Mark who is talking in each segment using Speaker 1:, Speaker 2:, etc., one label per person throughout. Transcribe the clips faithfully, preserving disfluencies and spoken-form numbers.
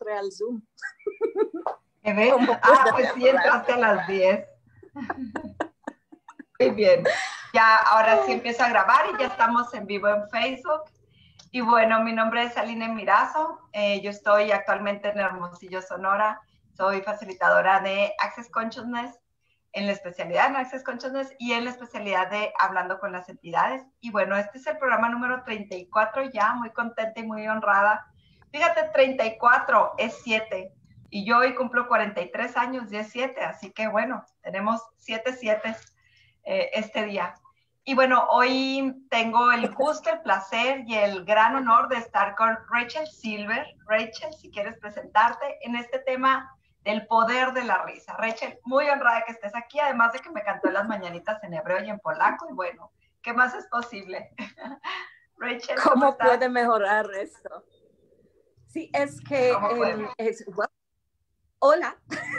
Speaker 1: entré al Zoom.
Speaker 2: ¿Ves? Ah, pues sí, entraste a las diez. Muy bien. Ya, ahora sí empiezo a grabar y ya estamos en vivo en Facebook. Y bueno, mi nombre es Aline Mirazo. Eh, yo estoy actualmente en Hermosillo, Sonora. Soy facilitadora de Access Consciousness, en la especialidad en Access Consciousness y en la especialidad de Hablando con las Entidades. Y bueno, este es el programa número treinta y cuatro ya, muy contenta y muy honrada. Fíjate, treinta y cuatro es siete. Y yo hoy cumplo cuarenta y tres años y es siete, así que bueno, tenemos siete siete eh, este día. Y bueno, hoy tengo el gusto, el placer y el gran honor de estar con Rachel Silver. Rachel, si quieres presentarte en este tema del poder de la risa. Rachel, muy honrada que estés aquí, además de que me cantó las mañanitas en hebreo y en polaco. Y bueno, ¿qué más es posible?
Speaker 1: Rachel, ¿cómo, ¿Cómo estás? Puede mejorar esto? Sí, es que... Um, es, well, hola.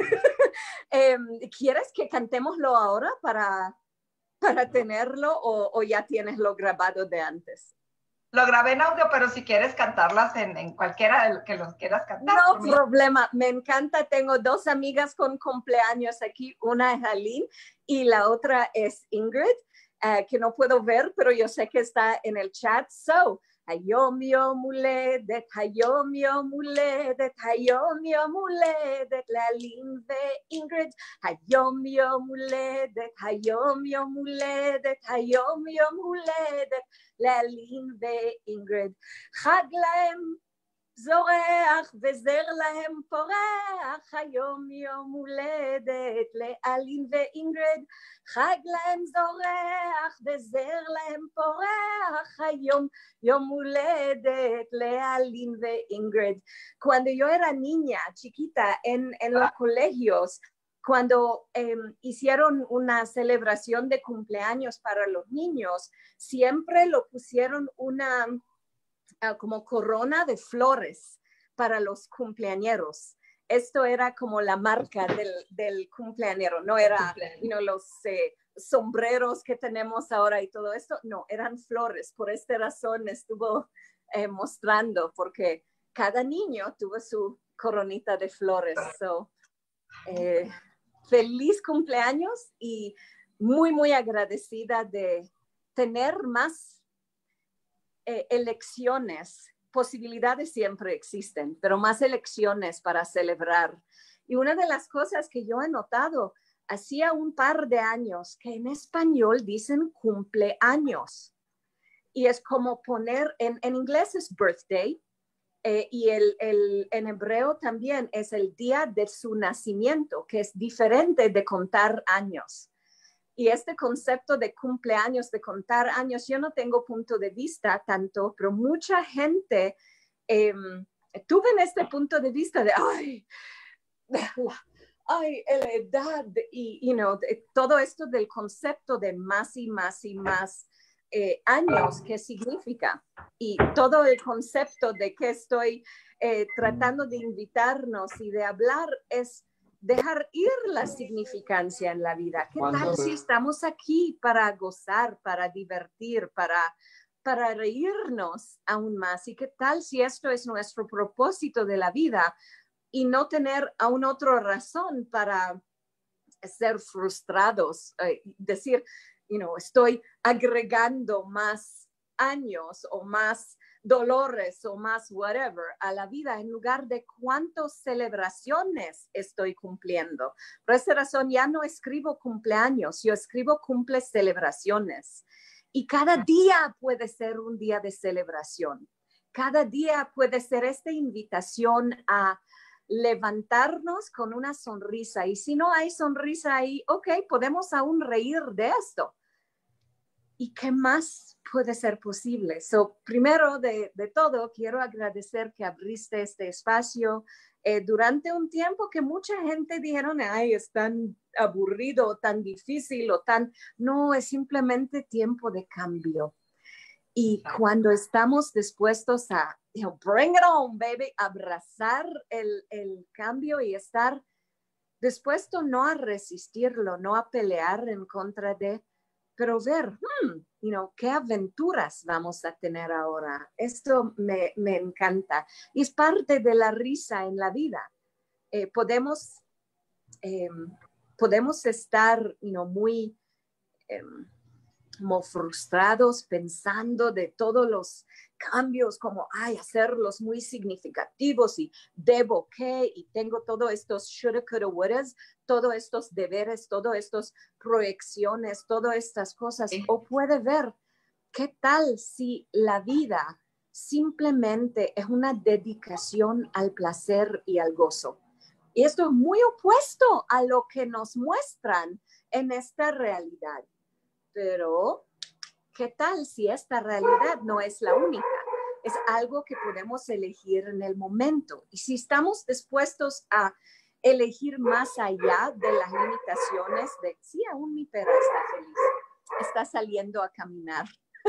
Speaker 1: um, ¿Quieres que cantémoslo ahora para, para tenerlo o, o ya tienes lo grabado de antes?
Speaker 2: Lo grabé en audio, pero si quieres cantarlas en, en cualquiera que los quieras cantar.
Speaker 1: No problema, me encanta. Tengo dos amigas con cumpleaños aquí. Una es Aline y la otra es Ingrid, uh, que no puedo ver, pero yo sé que está en el chat. So, Hayom Yom Huledet, Hayom Yom Huledet, Hayom Yom Huledet, Aline ve Ingrid. Hayom Yom Huledet, Hayom Yom Huledet, Hayom Yom Huledet, Aline ve Ingrid. Chag lahem זורח וזר להם פורח, היום יום הולדת לאלין ואינגרד, חג להם זורח וזר להם פורח, היום יום הולדת לאלין ואינגרד. Cuando yo era niña, chiquita, en, en los colegios, cuando eh, hicieron una celebración de cumpleaños para los niños, siempre lo pusieron una... Uh, como corona de flores para los cumpleañeros. Esto era como la marca del, del cumpleañero, no era you know, los eh, sombreros que tenemos ahora y todo esto, no, eran flores. Por esta razón estuvo eh, mostrando, porque cada niño tuvo su coronita de flores. So, eh, feliz cumpleaños y muy, muy agradecida de tener más Eh, elecciones, posibilidades siempre existen, pero más elecciones para celebrar. Y una de las cosas que yo he notado, hacía un par de años que en español dicen cumpleaños. Y es como poner, en, en inglés es birthday, eh, y el, el, en hebreo también es el día de su nacimiento, que es diferente de contar años. Y este concepto de cumpleaños, de contar años, yo no tengo punto de vista tanto, pero mucha gente eh, tuve en este punto de vista de, ay, ay, la edad, y you know, de, todo esto del concepto de más y más y más eh, años, ¿qué significa? Y todo el concepto de que estoy eh, tratando de invitarnos y de hablar es dejar ir la significancia en la vida. ¿Qué tal si estamos aquí para gozar, para divertir, para, para reírnos aún más? ¿Y qué tal si esto es nuestro propósito de la vida y no tener aún otra razón para ser frustrados? Eh, decir, you know, estoy agregando más años o más dolores o más whatever a la vida en lugar de cuántas celebraciones estoy cumpliendo. Por esa razón ya no escribo cumpleaños, yo escribo cumple celebraciones. Y cada día puede ser un día de celebración. Cada día puede ser esta invitación a levantarnos con una sonrisa. Y si no hay sonrisa ahí, ok, podemos aún reír de esto. ¿Y qué más puede ser posible? So, primero de, de todo, quiero agradecer que abriste este espacio eh, durante un tiempo que mucha gente dijeron, ay, es tan aburrido, tan difícil o tan... No, es simplemente tiempo de cambio. Y cuando estamos dispuestos a, you know, bring it on, baby, abrazar el, el cambio y estar dispuesto no a resistirlo, no a pelear en contra de, pero ver, hmm, you know, qué aventuras vamos a tener ahora. Esto me, me encanta. Y es parte de la risa en la vida. Eh, podemos, eh, podemos estar, you know, muy eh, como frustrados pensando de todos los cambios, como, ay, hacerlos muy significativos y debo qué, y tengo todos estos shoulda, coulda, wouldas, todos estos deberes, todas estas proyecciones, todas estas cosas. Sí. O puede ver, ¿qué tal si la vida simplemente es una dedicación al placer y al gozo? Y esto es muy opuesto a lo que nos muestran en esta realidad. Pero, ¿qué tal si esta realidad no es la única? Es algo que podemos elegir en el momento. Y si estamos dispuestos a elegir más allá de las limitaciones de, sí, aún mi perra está feliz, está saliendo a caminar.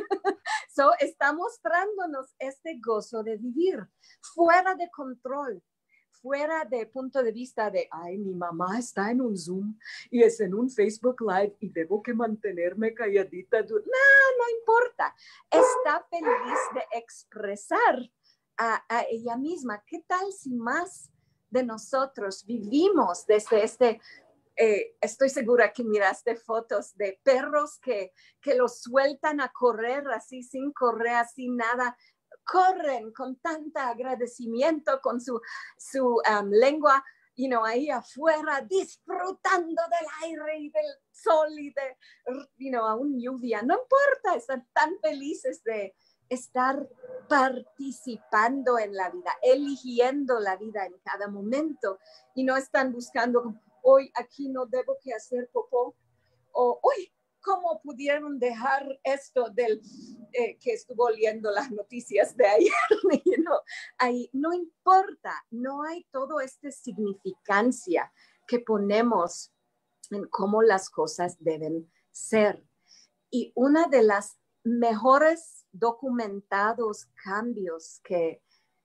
Speaker 1: So, está mostrándonos este gozo de vivir fuera de control, fuera de punto de vista de, ay, mi mamá está en un Zoom y es en un Facebook Live y debo que mantenerme calladita. No, no importa. Está feliz de expresar a, a ella misma. ¿Qué tal si más de nosotros vivimos desde este... Eh, estoy segura que miraste fotos de perros que, que los sueltan a correr así, sin correa, sin nada. Corren con tanta agradecimiento, con su, su um, lengua, you know, ahí afuera, disfrutando del aire y del sol y de, you know, aún lluvia. No importa, están tan felices de estar participando en la vida, eligiendo la vida en cada momento y no están buscando, hoy aquí no debo que hacer popó, o hoy, ¿cómo pudieron dejar esto del eh, que estuvo leyendo las noticias de ayer? You know, ahí no importa, no hay todo esta significancia que ponemos en cómo las cosas deben ser. Y una de las mejores documentados cambios que,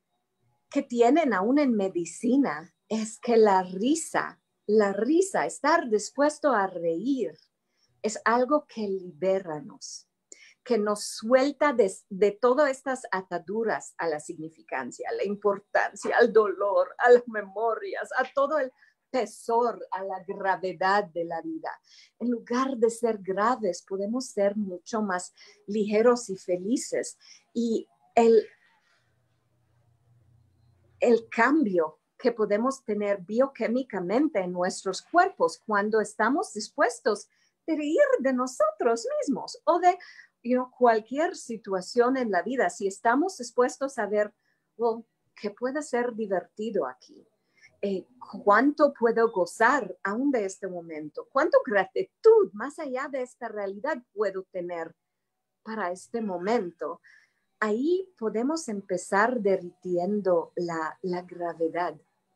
Speaker 1: que tienen aún en medicina es que la risa, la risa, estar dispuesto a reír, es algo que libéranos, que nos suelta de, de todas estas ataduras a la significancia, a la importancia, al dolor, a las memorias, a todo el pesor, a la gravedad de la vida. En lugar de ser graves, podemos ser mucho más ligeros y felices. Y el, el cambio que podemos tener bioquímicamente en nuestros cuerpos cuando estamos dispuestos de reír de nosotros mismos o de you know, cualquier situación en la vida, si estamos dispuestos a ver, well, ¿qué puede ser divertido aquí? Eh, ¿Cuánto puedo gozar aún de este momento? ¿Cuánto gratitud más allá de esta realidad puedo tener para este momento? Ahí podemos empezar derritiendo la, la gravedad.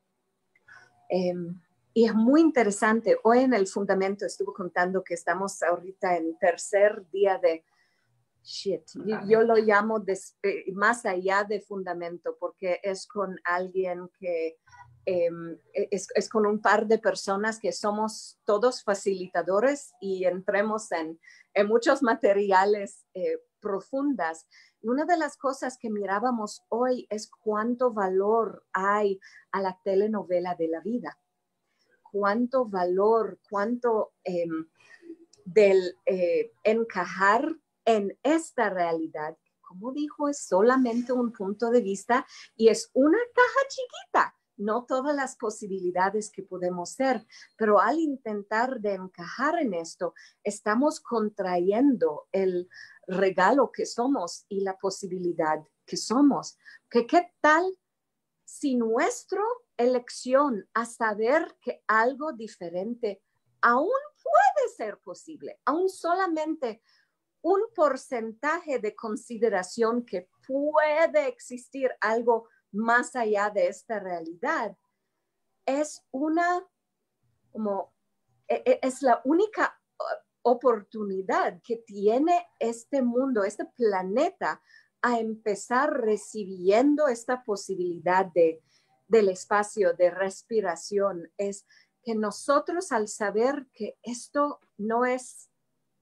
Speaker 1: Eh, Y es muy interesante. Hoy en el fundamento estuve contando que estamos ahorita en tercer día de shit. Yo lo llamo de, eh, más allá de fundamento porque es con alguien que eh, es, es con un par de personas que somos todos facilitadores y entremos en, en muchos materiales eh, profundas. Y una de las cosas que mirábamos hoy es cuánto valor hay a la telenovela de la vida. Cuánto valor, cuánto eh, del eh, encajar en esta realidad, como dijo, es solamente un punto de vista y es una caja chiquita, no todas las posibilidades que podemos ser, pero al intentar de encajar en esto, estamos contrayendo el regalo que somos y la posibilidad que somos. ¿Qué, qué tal si nuestra elección a saber que algo diferente aún puede ser posible, aún solamente un porcentaje de consideración que puede existir algo más allá de esta realidad, es una, como, es la única oportunidad que tiene este mundo, este planeta, a empezar recibiendo esta posibilidad de, del espacio, de respiración. Es que nosotros al saber que esto no es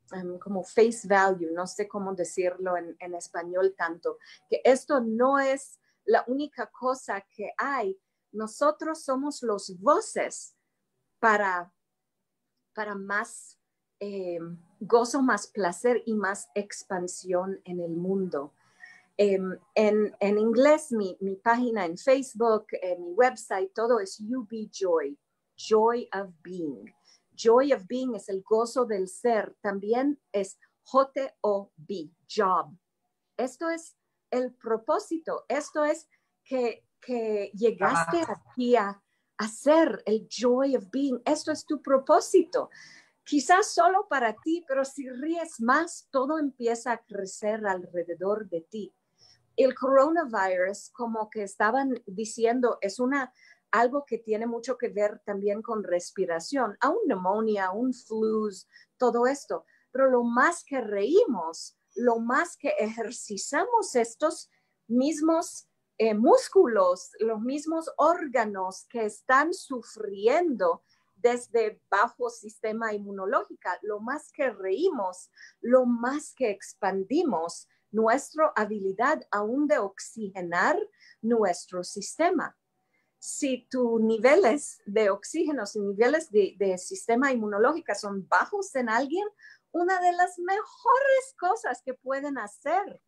Speaker 1: um, como face value, no sé cómo decirlo en, en español tanto, que esto no es la única cosa que hay. Nosotros somos los voces para, para más eh, gozo, más placer y más expansión en el mundo. Um, en, en inglés, mi, mi página en Facebook, eh, mi website, todo es U B Joy, Joy of Being. Joy of Being es el gozo del ser. También es J O B, job. Esto es el propósito. Esto es que, que llegaste
Speaker 2: Ah.
Speaker 1: aquí a hacer el Joy of Being. Esto es tu propósito. Quizás solo para ti, pero si ríes más, todo empieza a crecer alrededor de ti. El coronavirus, como que estaban diciendo, es una, algo que tiene mucho que ver también con respiración, aún neumonía, un flu, todo esto. Pero lo más que reímos, lo más que ejercitamos estos mismos eh, músculos, los mismos órganos que están sufriendo desde bajo sistema inmunológico, lo más que reímos, lo más que expandimos nuestra habilidad aún de oxigenar nuestro sistema. Si tus niveles de oxígeno, si niveles de, de sistema inmunológico son bajos en alguien, una de las mejores cosas que pueden hacer,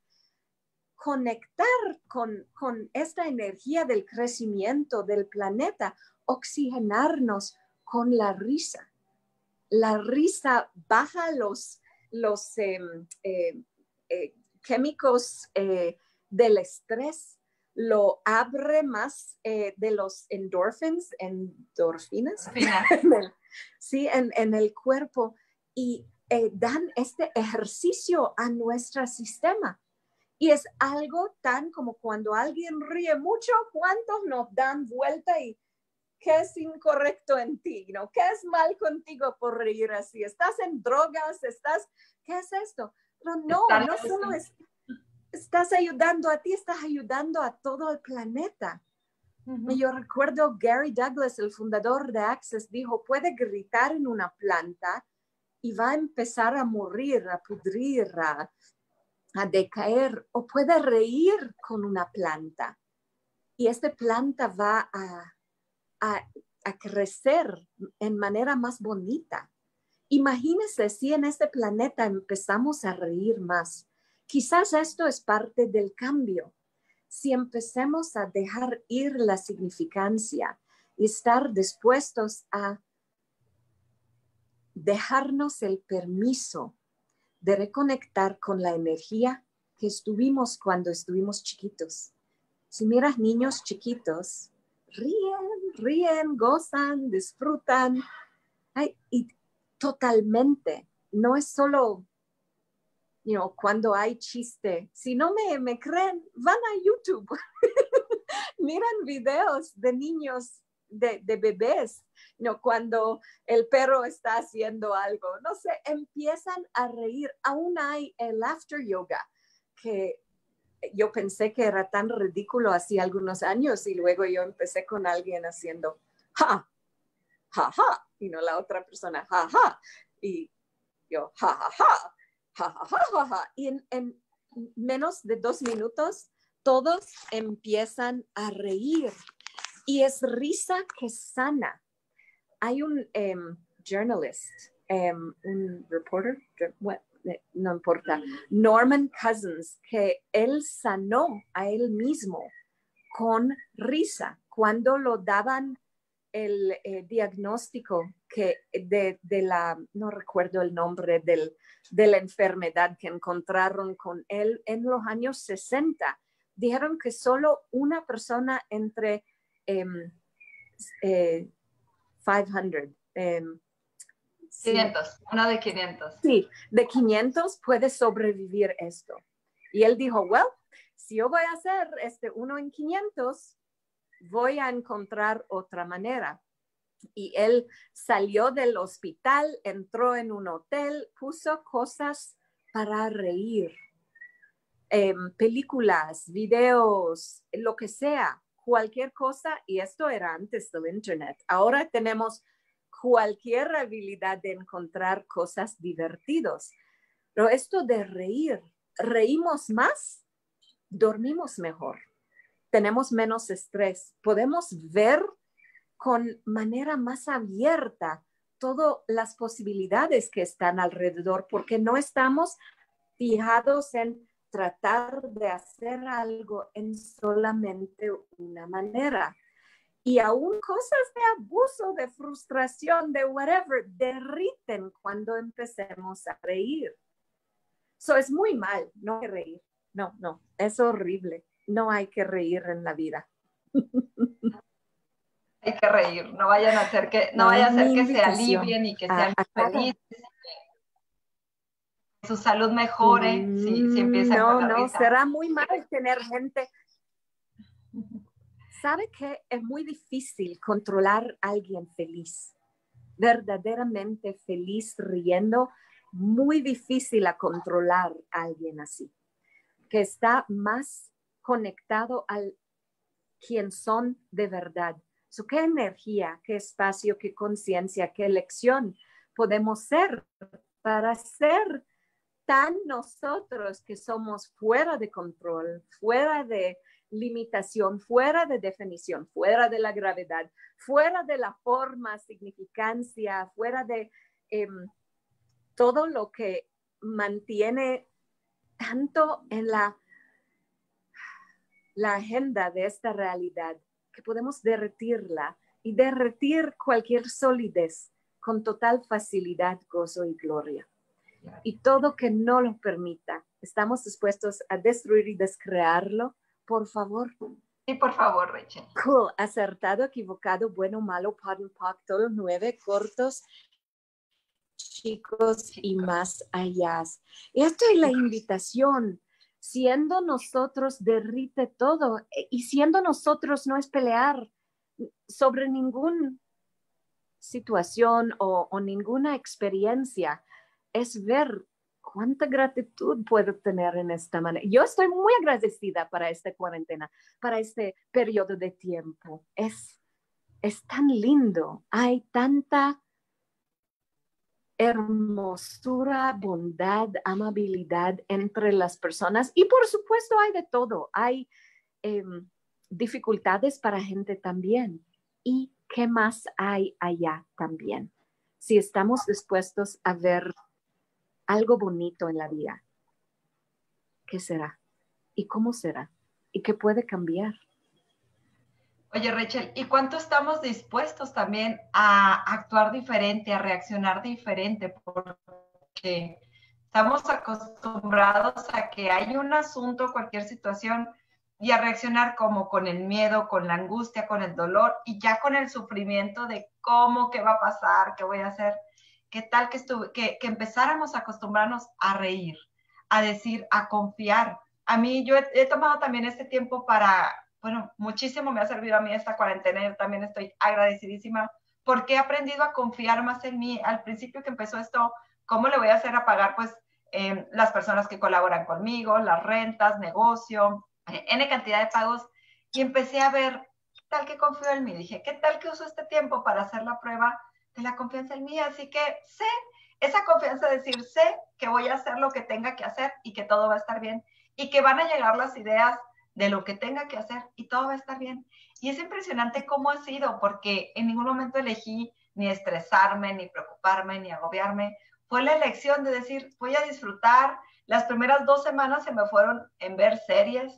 Speaker 1: conectar con, con esta energía del crecimiento del planeta, oxigenarnos con la risa. La risa baja los, los eh, eh, eh, químicos eh, del estrés, lo abre más eh, de los endorphins, endorfinas, sí, en, en el cuerpo y eh, dan este ejercicio a nuestro sistema. Y es algo tan como cuando alguien ríe mucho, ¿cuántos nos dan vuelta y qué es incorrecto en ti? ¿No? ¿Qué es mal contigo por reír así? ¿Estás en drogas? ¿Estás? ¿Qué es esto? Pero no, no solo es, estás ayudando a ti, estás ayudando a todo el planeta. Uh-huh. Y yo recuerdo Gary Douglas, el fundador de Access, dijo, puede gritar en una planta y va a empezar a morir, a pudrir, a, a decaer, o puede reír con una planta. Y esta planta va a, a, a crecer en manera más bonita. Imagínense si en este planeta empezamos a reír más. Quizás esto es parte del cambio. Si empecemos a dejar ir la significancia y estar dispuestos a dejarnos el permiso de reconectar con la energía que estuvimos cuando estuvimos chiquitos. Si miras niños chiquitos, ríen, ríen, gozan, disfrutan. Ay, y totalmente, no es solo, you know, cuando hay chiste. Si no me, me creen, van a YouTube. Miran videos de niños, de, de bebés, you know, cuando el perro está haciendo algo. No sé, empiezan a reír. Aún hay el laughter yoga, que yo pensé que era tan ridículo hace algunos años y luego yo empecé con alguien haciendo ja, ja, ja, y no la otra persona, ja, ja, y yo, ja, ja, ja, ja, ja, ja, ja, ja. Y en, en menos de dos minutos todos empiezan a reír y es risa que sana. Hay un um, journalist, um, un reporter, what? No importa, Norman Cousins, que él sanó a él mismo con risa cuando lo daban el eh, diagnóstico que de, de la, no recuerdo el nombre del, de la enfermedad que encontraron con él en los años sesenta. Dijeron que solo una persona entre um, eh, quinientos, um,
Speaker 2: quinientos, sí. Uno de quinientos.
Speaker 1: Sí, de quinientos puede sobrevivir esto. Y él dijo, well, si yo voy a hacer este uno en quinientos, voy a encontrar otra manera. Y él salió del hospital, entró en un hotel, puso cosas para reír. Eh, películas, videos, lo que sea, cualquier cosa. Y esto era antes del internet. Ahora tenemos cualquier habilidad de encontrar cosas divertidas. Pero esto de reír, reímos más, dormimos mejor, tenemos menos estrés, podemos ver con manera más abierta todas las posibilidades que están alrededor, porque no estamos fijados en tratar de hacer algo en solamente una manera. Y aún cosas de abuso, de frustración, de whatever, derriten cuando empecemos a reír. Eso es muy mal, no hay que reír. No, no, es horrible. No hay que reír en la vida.
Speaker 2: Hay que reír, no vayan a hacer que, no,
Speaker 1: no
Speaker 2: vaya a hacer que se
Speaker 1: invitación.
Speaker 2: alivien y que
Speaker 1: a,
Speaker 2: sean
Speaker 1: a
Speaker 2: felices, que su salud mejore mm, si, si empiezan
Speaker 1: no,
Speaker 2: con la
Speaker 1: no,
Speaker 2: risa.
Speaker 1: será muy mal tener gente. ¿Sabe que es muy difícil controlar a alguien feliz? Verdaderamente feliz, riendo, muy difícil a controlar a alguien así, que está más conectado al quien son de verdad. So, ¿qué energía, qué espacio, qué conciencia, qué elección podemos ser para ser tan nosotros que somos fuera de control, fuera de limitación, fuera de definición, fuera de la gravedad, fuera de la forma, significancia, fuera de eh, todo lo que mantiene tanto en la, la agenda de esta realidad, que podemos derretirla y derretir cualquier solidez con total facilidad, gozo y gloria. Y todo que no lo permita, estamos dispuestos a destruir y descrearlo, por favor.
Speaker 2: Sí, por favor, Rachel.
Speaker 1: Cool, acertado, equivocado, bueno, malo, POD and POC, todos nueve cortos, chicos, chicos y más allá. Esto es la invitación. Siendo nosotros derrite todo, y siendo nosotros no es pelear sobre ninguna situación o, o ninguna experiencia, es ver cuánta gratitud puedo tener en esta manera. Yo estoy muy agradecida para esta cuarentena, para este periodo de tiempo. Es, es tan lindo. Hay tanta hermosura, bondad, amabilidad entre las personas. Y por supuesto hay de todo. Hay eh, dificultades para gente también. ¿Y qué más hay allá también? Si estamos dispuestos a ver algo bonito en la vida, ¿qué será? ¿Y cómo será? ¿Y qué puede cambiar?
Speaker 2: Oye, Rachel, ¿y cuánto estamos dispuestos también a actuar diferente, a reaccionar diferente? Porque estamos acostumbrados a que hay un asunto, cualquier situación, y a reaccionar como con el miedo, con la angustia, con el dolor, y ya con el sufrimiento de cómo, qué va a pasar, qué voy a hacer. ¿Qué tal que, estuve, que, que empezáramos a acostumbrarnos a reír, a decir, a confiar? A mí, yo he, he tomado también este tiempo para, bueno, muchísimo me ha servido a mí esta cuarentena, yo también estoy agradecidísima porque he aprendido a confiar más en mí. Al principio que empezó esto, ¿cómo le voy a hacer a pagar, pues, eh, las personas que colaboran conmigo, las rentas, negocio, eh, N cantidad de pagos? Y empecé a ver, ¿qué tal que confío en mí? Dije, ¿qué tal que uso este tiempo para hacer la prueba de la confianza en mí? Así que sé, esa confianza de decir, sé que voy a hacer lo que tenga que hacer y que todo va a estar bien y que van a llegar las ideas de lo que tenga que hacer y todo va a estar bien. Y es impresionante cómo ha sido, porque en ningún momento elegí ni estresarme, ni preocuparme, ni agobiarme. Fue la elección de decir, voy a disfrutar. Las primeras dos semanas se me fueron en ver series,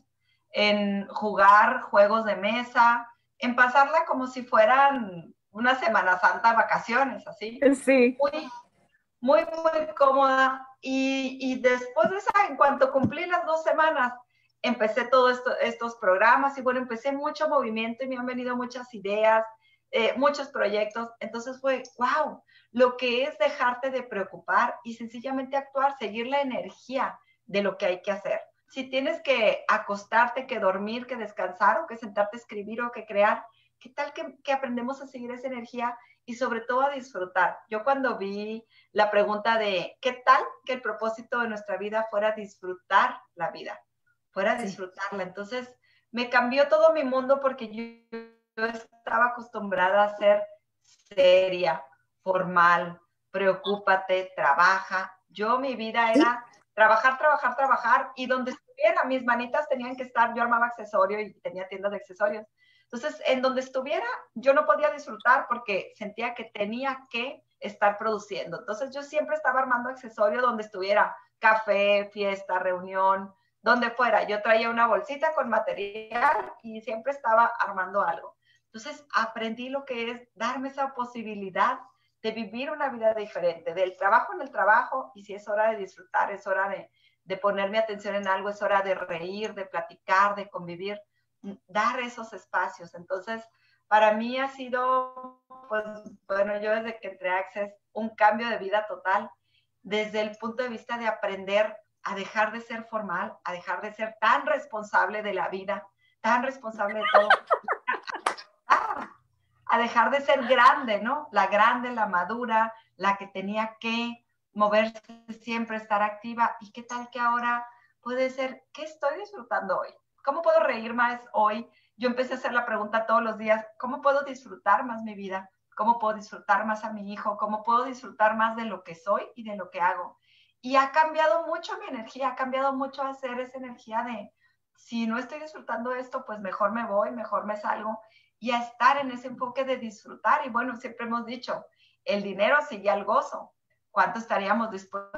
Speaker 2: en jugar juegos de mesa, en pasarla como si fueran una Semana Santa, vacaciones, así.
Speaker 1: Sí.
Speaker 2: Muy, muy, muy cómoda. Y, y después de esa, en cuanto cumplí las dos semanas, empecé todos esto, estos programas y bueno, empecé mucho movimiento y me han venido muchas ideas, eh, muchos proyectos. Entonces fue, wow, lo que es dejarte de preocupar y sencillamente actuar, seguir la energía de lo que hay que hacer. Si tienes que acostarte, que dormir, que descansar o que sentarte a escribir o que crear, ¿qué tal que, que aprendemos a seguir esa energía y sobre todo a disfrutar? Yo cuando vi la pregunta de ¿qué tal que el propósito de nuestra vida fuera disfrutar la vida? Fuera disfrutarla. Entonces, me cambió todo mi mundo porque yo, yo estaba acostumbrada a ser seria, formal, preocúpate, trabaja, Yo, mi vida era trabajar, trabajar, trabajar, y donde estuviera, mis manitas tenían que estar, yo armaba accesorio y tenía tiendas de accesorios. Entonces, en donde estuviera, yo no podía disfrutar porque sentía que tenía que estar produciendo. Entonces, yo siempre estaba armando accesorio donde estuviera, café, fiesta, reunión, donde fuera. Yo traía una bolsita con material y siempre estaba armando algo. Entonces, aprendí lo que es darme esa posibilidad de vivir una vida diferente, del trabajo en el trabajo, y si es hora de disfrutar, es hora de, de poner mi atención en algo, es hora de reír, de platicar, de convivir, dar esos espacios. Entonces, para mí ha sido, pues, bueno, yo desde que entré a Access, un cambio de vida total, desde el punto de vista de aprender a dejar de ser formal, a dejar de ser tan responsable de la vida, tan responsable de todo, a, a dejar de ser grande, ¿no? La grande, la madura, la que tenía que moverse siempre, estar activa. ¿Y qué tal que ahora puede ser, qué estoy disfrutando hoy? ¿Cómo puedo reír más hoy? Yo empecé a hacer la pregunta todos los días, ¿cómo puedo disfrutar más mi vida? ¿Cómo puedo disfrutar más a mi hijo? ¿Cómo puedo disfrutar más de lo que soy y de lo que hago? Y ha cambiado mucho mi energía, ha cambiado mucho hacer esa energía de, si no estoy disfrutando esto, pues mejor me voy, mejor me salgo, y a estar en ese enfoque de disfrutar. Y bueno, siempre hemos dicho, el dinero sigue al gozo. ¿Cuánto estaríamos dispuestos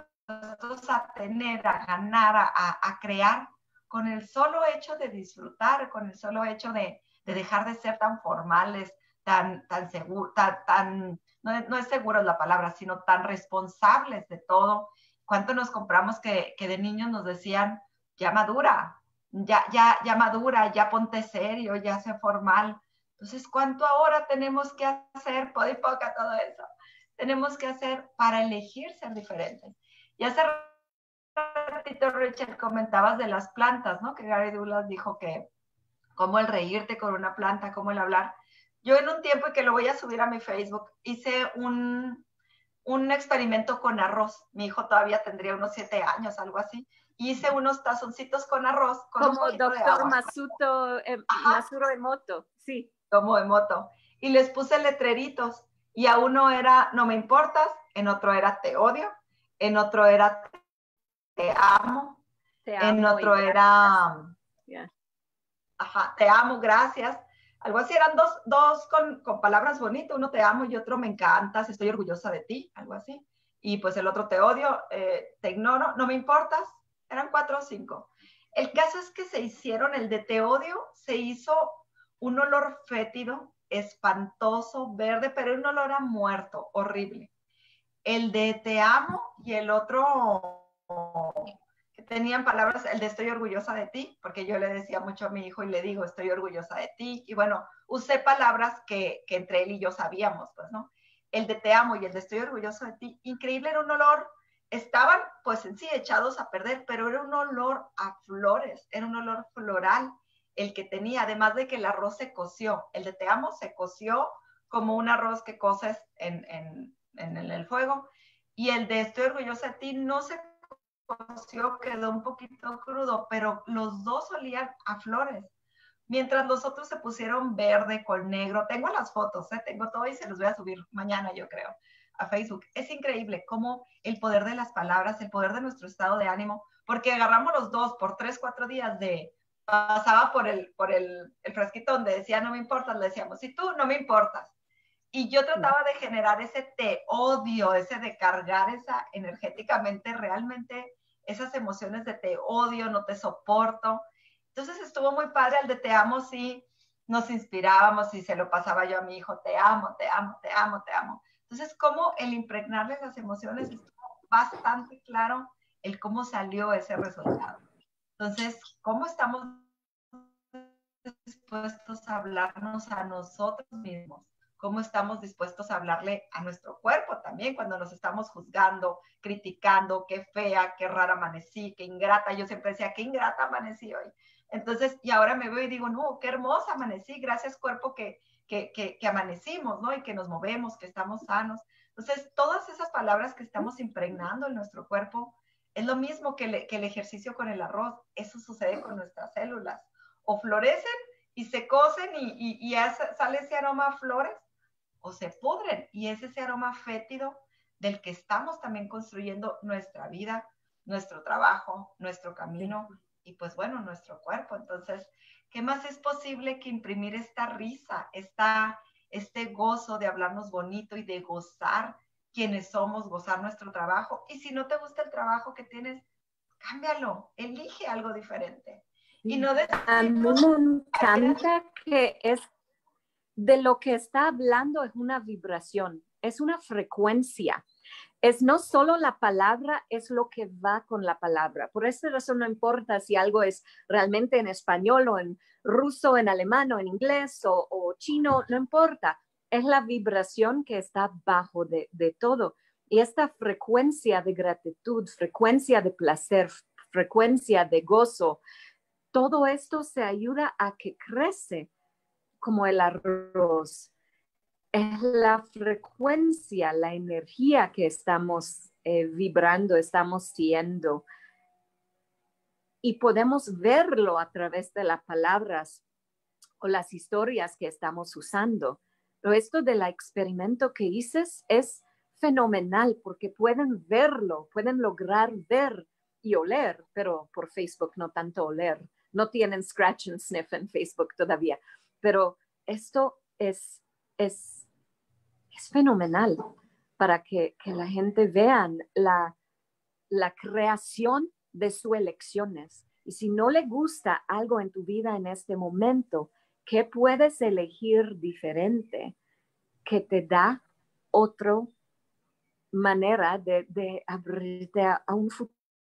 Speaker 2: a tener, a ganar, a, a crear con el solo hecho de disfrutar, con el solo hecho de, de dejar de ser tan formales, tan, tan seguros, tan, tan no, es, no es seguro la palabra, sino tan responsables de todo? ¿Cuánto nos compramos que, que de niños nos decían, ya madura, ya, ya, ya madura, ya ponte serio, ya sé formal? Entonces, ¿cuánto ahora tenemos que hacer, poco y poca, todo eso? Tenemos que hacer para elegir ser diferentes. Y hace ratito, Richard, comentabas de las plantas, ¿no? Que Gary Douglas dijo que cómo el reírte con una planta, cómo el hablar. Yo en un tiempo, y que lo voy a subir a mi Facebook, hice un, un experimento con arroz. Mi hijo todavía tendría unos siete años, algo así. Hice unos tazoncitos con arroz, con
Speaker 1: como
Speaker 2: un poquito de
Speaker 1: doctor
Speaker 2: agua.
Speaker 1: Masuto, eh, Masuro Emoto, sí.
Speaker 2: Como Emoto. Y les puse letreritos. Y a uno era, no me importas, en otro era, te odio, en otro era, te amo,
Speaker 1: Te
Speaker 2: en
Speaker 1: amo
Speaker 2: otro era,
Speaker 1: yeah.
Speaker 2: ajá, te amo, gracias. Algo así, eran dos, dos con, con palabras bonitas, uno te amo y otro me encantas, estoy orgullosa de ti, algo así. Y pues el otro te odio, eh, te ignoro, no me importas, eran cuatro o cinco. El caso es que se hicieron, el de te odio, se hizo un olor fétido, espantoso, verde, pero un olor a muerto, horrible. El de te amo y el otro que tenían palabras, el de estoy orgullosa de ti, porque yo le decía mucho a mi hijo y le digo, estoy orgullosa de ti. Y bueno, usé palabras que, que entre él y yo sabíamos, pues, ¿no? El de te amo y el de estoy orgulloso de ti, increíble, era un olor, estaban pues en sí echados a perder, pero era un olor a flores, era un olor floral el que tenía, además de que el arroz se coció. El de te amo se coció como un arroz que coces en, en, en, en el fuego, y el de estoy orgullosa de ti no se coció, quedó un poquito crudo, pero los dos olían a flores, mientras los otros se pusieron verde con negro. Tengo las fotos, ¿eh? Tengo todo y se los voy a subir mañana, yo creo, a Facebook. Es increíble cómo el poder de las palabras, el poder de nuestro estado de ánimo, porque agarramos los dos por tres, cuatro días de, pasaba por el, por el, el frasquito donde decía no me importas, le decíamos, y tú no me importas. Y yo trataba de generar ese te odio, ese de cargar esa energéticamente, realmente esas emociones de te odio, no te soporto. Entonces estuvo muy padre el de te amo, sí, nos inspirábamos y se lo pasaba yo a mi hijo, te amo, te amo, te amo, te amo. Entonces, como el impregnarles las emociones, estuvo bastante claro el cómo salió ese resultado. Entonces, ¿cómo estamos dispuestos a hablarnos a nosotros mismos? ¿Cómo estamos dispuestos a hablarle a nuestro cuerpo también cuando nos estamos juzgando, criticando, qué fea, qué rara amanecí, qué ingrata? Yo siempre decía, qué ingrata amanecí hoy. Entonces, y ahora me veo y digo, no, qué hermosa amanecí, gracias cuerpo que, que, que, que amanecimos, ¿no? Y que nos movemos, que estamos sanos. Entonces, todas esas palabras que estamos impregnando en nuestro cuerpo, es lo mismo que, le, que el ejercicio con el arroz. Eso sucede con nuestras células. O florecen y se cocen y, y, y hace, sale ese aroma a flores, o se pudren y es ese aroma fétido del que estamos también construyendo nuestra vida, nuestro trabajo, nuestro camino y pues bueno, nuestro cuerpo. Entonces, ¿qué más es posible que imprimir esta risa, esta, este gozo de hablarnos bonito y de gozar quienes somos, gozar nuestro trabajo? Y si no te gusta el trabajo que tienes, cámbialo, elige algo diferente. Y no
Speaker 1: a mí me encanta que es de lo que está hablando es una vibración, es una frecuencia. Es no solo la palabra, es lo que va con la palabra. Por esa razón no importa si algo es realmente en español o en ruso, en alemán o en inglés o, o chino, no importa. Es la vibración que está bajo de, de todo. Y esta frecuencia de gratitud, frecuencia de placer, frecuencia de gozo, todo esto se ayuda a que crece como el arroz. Es la frecuencia, la energía que estamos eh, vibrando, estamos siendo. Y podemos verlo a través de las palabras o las historias que estamos usando. Pero esto del experimento que hices es fenomenal porque pueden verlo, pueden lograr ver y oler, pero por Facebook no tanto oler. No tienen scratch and sniff en Facebook todavía. Pero esto es, es, es fenomenal para que, que la gente vean la, la creación de sus elecciones. Y si no le gusta algo en tu vida en este momento, ¿qué puedes elegir diferente que te da otra manera de, de abrirte a, a un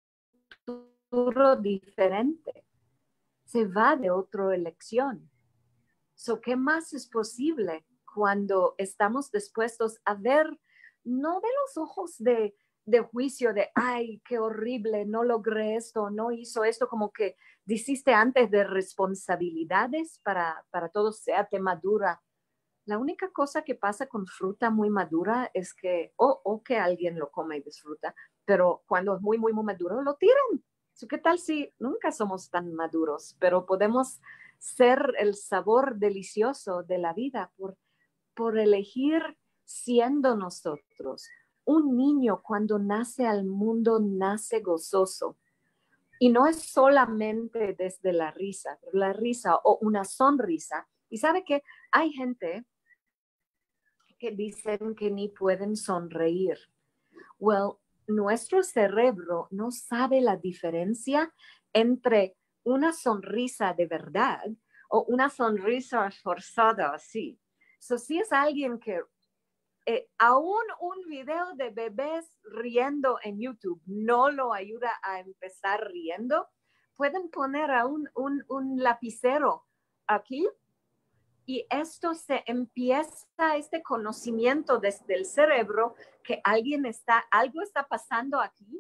Speaker 1: futuro diferente? Se va de otra elección. So, ¿qué más es posible cuando estamos dispuestos a ver, no de los ojos de, de juicio, de, ay, qué horrible, no logré esto, no hizo esto, como que dijiste antes de responsabilidades para, para todo sea te madura. La única cosa que pasa con fruta muy madura es que, o oh, oh, que alguien lo come y disfruta, pero cuando es muy, muy, muy maduro, lo tiran. So, ¿qué tal si nunca somos tan maduros, pero podemos ser el sabor delicioso de la vida por, por elegir siendo nosotros? Un niño cuando nace al mundo nace gozoso. Y no es solamente desde la risa, la risa o una sonrisa. Y sabe que hay gente que dicen que ni pueden sonreír. Well, nuestro cerebro no sabe la diferencia entre una sonrisa de verdad o una sonrisa forzada así. So, si es alguien que eh, aún un video de bebés riendo en YouTube no lo ayuda a empezar riendo, pueden poner a un, un, un lapicero aquí y esto se empieza, este conocimiento desde el cerebro que alguien está, algo está pasando aquí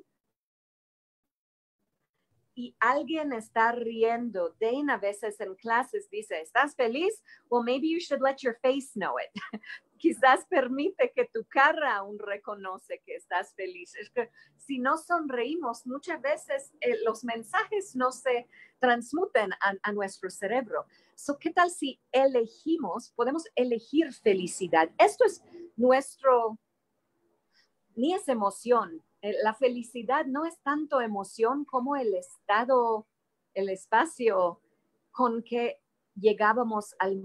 Speaker 1: y alguien está riendo. Dane a veces en clases dice, ¿estás feliz? Well, maybe you should let your face know it. Quizás permite que tu cara aún reconoce que estás feliz. Es que si no sonreímos, muchas veces eh, los mensajes no se transmuten a, a nuestro cerebro. So, ¿qué tal si elegimos, podemos elegir felicidad? Esto es nuestro, ni es emoción. La felicidad no es tanto emoción como el estado, el espacio con que llegábamos al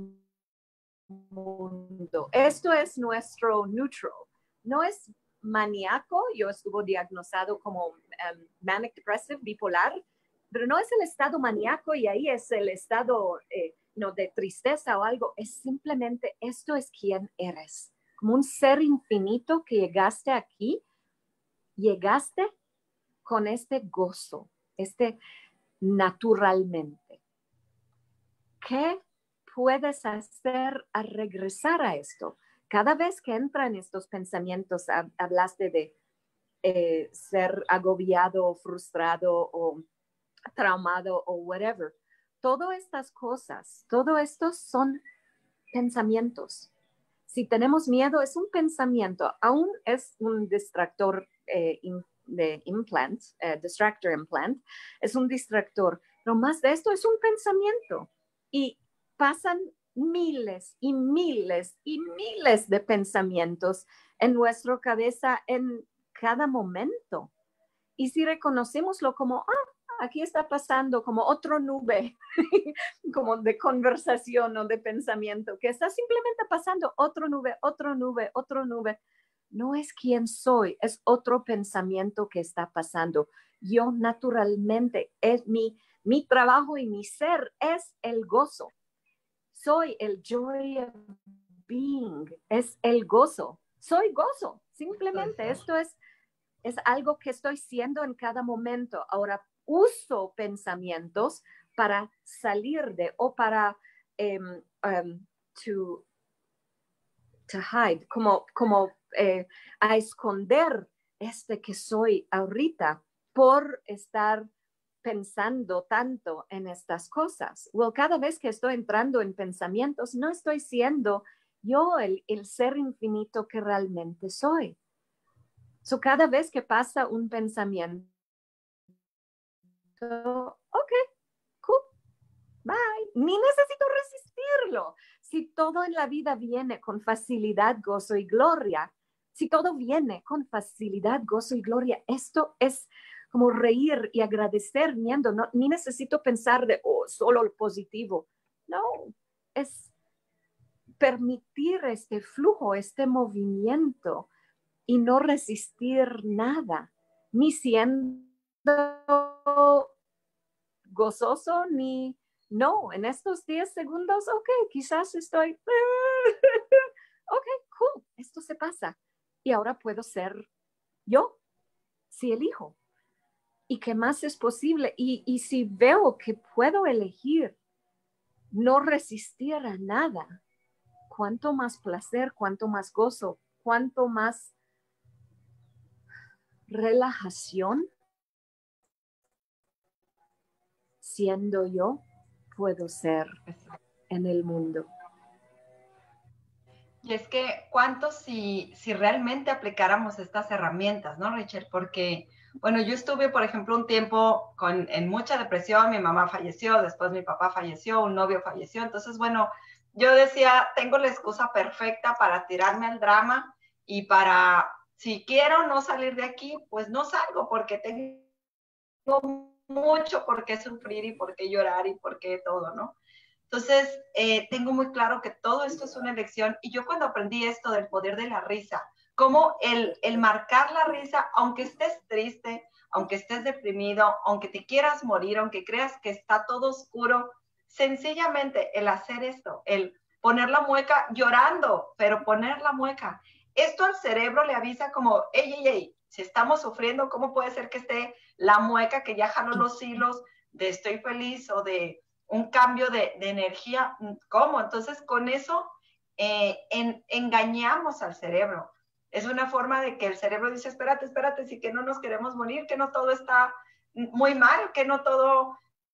Speaker 1: mundo. Esto es nuestro neutral. No es maníaco. Yo estuve diagnosticado como um, manic depressive, bipolar, pero no es el estado maníaco y ahí es el estado eh, no, de tristeza o algo. Es simplemente esto es quién eres. Como un ser infinito que llegaste aquí, llegaste con este gozo, este naturalmente. ¿Qué puedes hacer a regresar a esto? Cada vez que entran estos pensamientos, hablaste de eh, ser agobiado, frustrado o traumado o whatever. Todas estas cosas, todo esto son pensamientos. Si tenemos miedo, es un pensamiento, aún es un distractor eh, in, de implant, eh, distractor implant, es un distractor, pero más de esto es un pensamiento. Y pasan miles y miles y miles de pensamientos en nuestra cabeza en cada momento. Y si reconocemoslo como, ah, aquí está pasando como otra nube, como de conversación o de pensamiento, que está simplemente pasando otra nube, otra nube, otra nube. No es quién soy, es otro pensamiento que está pasando. Yo naturalmente, es mi, mi trabajo y mi ser es el gozo. Soy el joy of being, es el gozo. Soy gozo, simplemente. Esto es, es algo que estoy siendo en cada momento. Ahora uso pensamientos para salir de o para um, um, to, to hide, como, como eh, a esconder este que soy ahorita por estar pensando tanto en estas cosas. Well, cada vez que estoy entrando en pensamientos, no estoy siendo yo el, el ser infinito que realmente soy. So, cada vez que pasa un pensamiento, ok, cool, bye. Ni necesito resistirlo. Si todo en la vida viene con facilidad, gozo y gloria, si todo viene con facilidad, gozo y gloria, esto es como reír y agradecer viendo, no, ni necesito pensar de, oh, solo el positivo. No, es permitir este flujo, este movimiento y no resistir nada, ni siendo gozoso, ni no, en estos diez segundos, ok, quizás estoy, ok, cool, esto se pasa y ahora puedo ser yo, si elijo. ¿Y qué más es posible? Y, y si veo que puedo elegir no resistir a nada, cuánto más placer, cuánto más gozo, cuánto más relajación siendo yo puedo ser en el mundo.
Speaker 2: Y es que, ¿cuánto si, si realmente aplicáramos estas herramientas, ¿no, Rachel? Porque, bueno, yo estuve, por ejemplo, un tiempo con, en mucha depresión, mi mamá falleció, después mi papá falleció, un novio falleció, entonces, bueno, yo decía, tengo la excusa perfecta para tirarme al drama y para, si quiero no salir de aquí, pues no salgo, porque tengo mucho por qué sufrir y por qué llorar y por qué todo, ¿no? Entonces, eh, tengo muy claro que todo esto es una elección y yo cuando aprendí esto del poder de la risa, como el, el marcar la risa, aunque estés triste, aunque estés deprimido, aunque te quieras morir, aunque creas que está todo oscuro, sencillamente el hacer esto, el poner la mueca llorando, pero poner la mueca, esto al cerebro le avisa como, hey, hey, hey, si estamos sufriendo, ¿cómo puede ser que esté la mueca que ya jaló los hilos de estoy feliz o de un cambio de, de energía? ¿Cómo? Entonces, con eso eh, en, engañamos al cerebro. Es una forma de que el cerebro dice, espérate, espérate, sí que no nos queremos morir, que no todo está muy mal, que no todo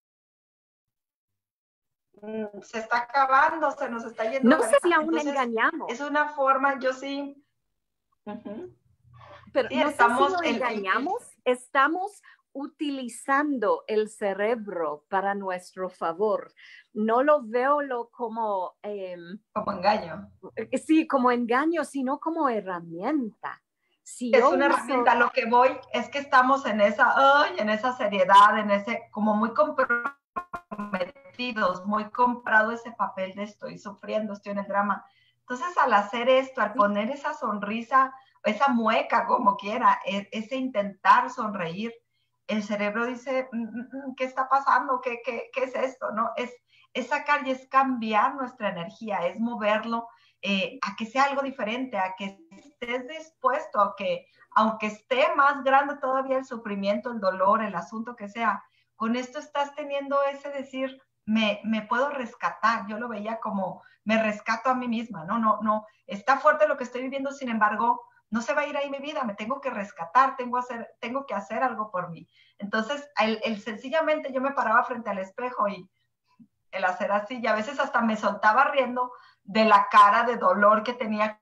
Speaker 2: se está acabando, se nos está yendo.
Speaker 1: No sé si aún Entonces, engañamos.
Speaker 2: Es una forma, yo sí. Uh-huh.
Speaker 1: Pero sí, no estamos sé si lo engañamos, el, el, estamos utilizando el cerebro para nuestro favor. No lo veo lo como... Eh,
Speaker 2: como engaño.
Speaker 1: Sí, como engaño, sino como herramienta. Si
Speaker 2: es una uso... herramienta, lo que voy es que estamos en esa, oh, en esa seriedad, en ese, como muy comprometidos, muy comprado ese papel de estoy sufriendo, estoy en el drama. Entonces, al hacer esto, al poner esa sonrisa, esa mueca, como quiera, ese intentar sonreír, el cerebro dice, ¿qué está pasando? ¿Qué, qué, qué es esto? ¿No? Es, es sacar y es cambiar nuestra energía, es moverlo eh, a que sea algo diferente, a que estés dispuesto, a que, aunque esté más grande todavía el sufrimiento, el dolor, el asunto que sea, con esto estás teniendo ese decir, me, me puedo rescatar. Yo lo veía como, me rescato a mí misma, ¿no? No, no, está fuerte lo que estoy viviendo, sin embargo, no se va a ir ahí mi vida, me tengo que rescatar, tengo, hacer, tengo que hacer algo por mí. Entonces, el, el sencillamente yo me paraba frente al espejo y el hacer así, y a veces hasta me soltaba riendo de la cara de dolor que tenía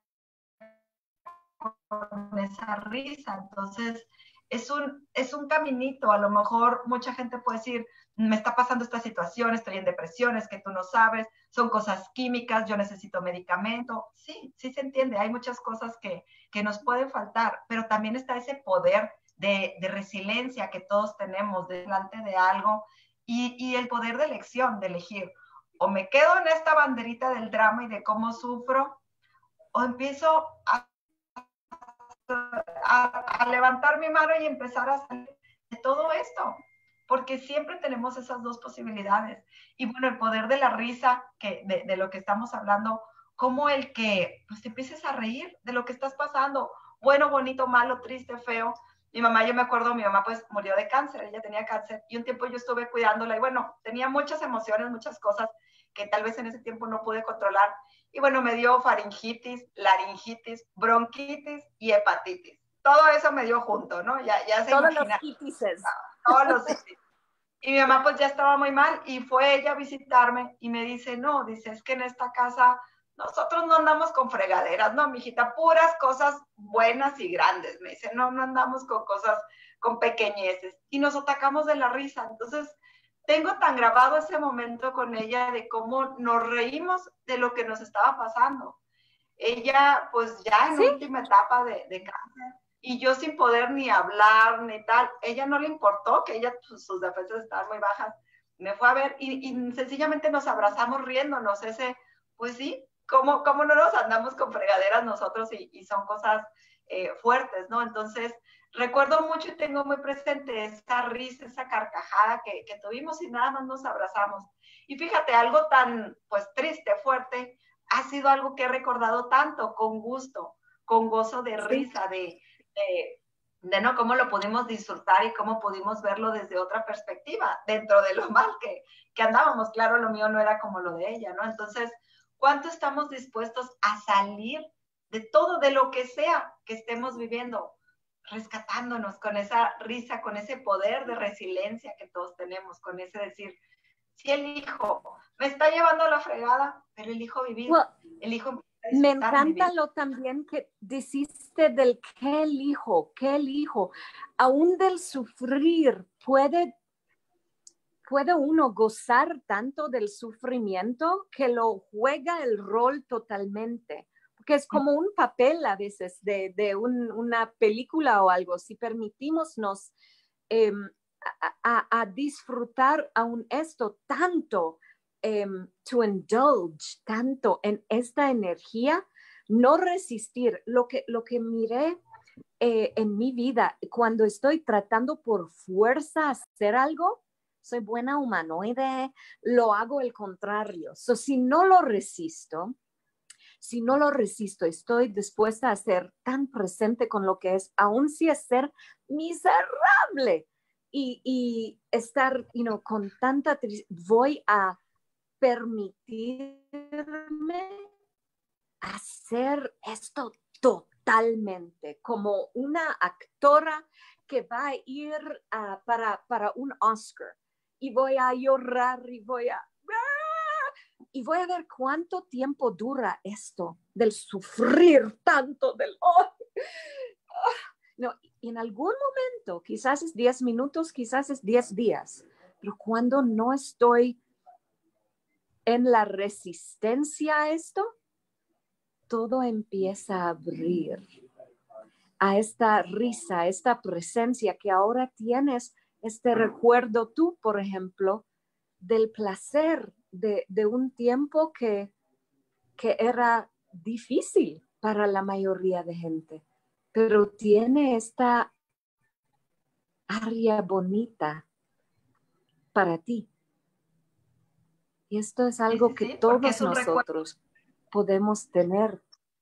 Speaker 2: con esa risa. Entonces, es un, es un caminito. A lo mejor mucha gente puede decir, me está pasando esta situación, estoy en depresión, es que tú no sabes, son cosas químicas, yo necesito medicamento. Sí, sí se entiende, hay muchas cosas que, que nos pueden faltar, pero también está ese poder de, de resiliencia que todos tenemos delante de algo y, y el poder de elección, de elegir. O me quedo en esta banderita del drama y de cómo sufro, o empiezo a, a, a levantar mi mano y empezar a salir de todo esto, porque siempre tenemos esas dos posibilidades. Y bueno, el poder de la risa, que de, de lo que estamos hablando, como el que pues, te empieces a reír de lo que estás pasando, bueno, bonito, malo, triste, feo. Mi mamá, yo me acuerdo, mi mamá pues murió de cáncer, ella tenía cáncer, y un tiempo yo estuve cuidándola, y bueno, tenía muchas emociones, muchas cosas que tal vez en ese tiempo no pude controlar, y bueno, me dio faringitis, laringitis, bronquitis y hepatitis. Todo eso me dio junto, ¿no? Ya, ya se
Speaker 1: Todos
Speaker 2: imagina.
Speaker 1: los itises.
Speaker 2: Todos los itis. Y mi mamá pues ya estaba muy mal y fue ella a visitarme y me dice, no, dice, es que en esta casa nosotros no andamos con fregaderas, no, mijita, puras cosas buenas y grandes. Me dice, no, no andamos con cosas, con pequeñeces. Y nos atacamos de la risa. Entonces, tengo tan grabado ese momento con ella de cómo nos reímos de lo que nos estaba pasando. Ella, pues ya en
Speaker 1: ¿Sí?
Speaker 2: última etapa de, de cáncer, y yo sin poder ni hablar ni tal, ella no le importó que ella, pues, sus defensas estaban muy bajas, me fue a ver y, y sencillamente nos abrazamos riéndonos, ese, pues sí, ¿cómo, cómo no nos andamos con fregaderas nosotros y, y son cosas eh, fuertes, ¿no? Entonces, recuerdo mucho y tengo muy presente esa risa, esa carcajada que, que tuvimos y nada más nos abrazamos. Y fíjate, algo tan, pues, triste, fuerte, ha sido algo que he recordado tanto, con gusto, con gozo de risa, de, de, de no cómo lo pudimos disfrutar y cómo pudimos verlo desde otra perspectiva, dentro de lo mal que, que andábamos. Claro, lo mío no era como lo de ella, ¿no? Entonces, ¿cuánto estamos dispuestos a salir de todo, de lo que sea que estemos viviendo, rescatándonos con esa risa, con ese poder de resiliencia que todos tenemos, con ese decir, sí elijo, me está llevando a la fregada, pero elijo vivir,
Speaker 1: well,
Speaker 2: elijo
Speaker 1: me encanta lo también que dijiste del qué elijo, qué elijo. Aún del sufrir puede, puede uno gozar tanto del sufrimiento que lo juega el rol totalmente. Porque es como un papel a veces de, de un, una película o algo. Si permitimos nos eh, a, a, a disfrutar aún esto tanto, Um, to indulge tanto en esta energía, no resistir. Lo que, lo que miré eh, en mi vida, cuando estoy tratando por fuerza hacer algo, soy buena humanoide, lo hago el contrario. So, si no lo resisto, si no lo resisto, estoy dispuesta a ser tan presente con lo que es, aun si es ser miserable y, y estar, you know, con tanta tristeza, voy a permitirme hacer esto totalmente, como una actora que va a ir uh, para, para un Oscar y voy a llorar y voy a... Y voy a ver cuánto tiempo dura esto del sufrir tanto, del... Oh, oh. No, en algún momento, quizás es diez minutos, quizás es diez días, pero cuando no estoy en la resistencia a esto, todo empieza a abrir a esta risa, a esta presencia que ahora tienes, este recuerdo tú, por ejemplo, del placer de, de un tiempo que, que era difícil para la mayoría de gente, pero tiene esta área bonita para ti. Y esto es algo sí, sí, que sí, todos nosotros recuerdo. podemos tener.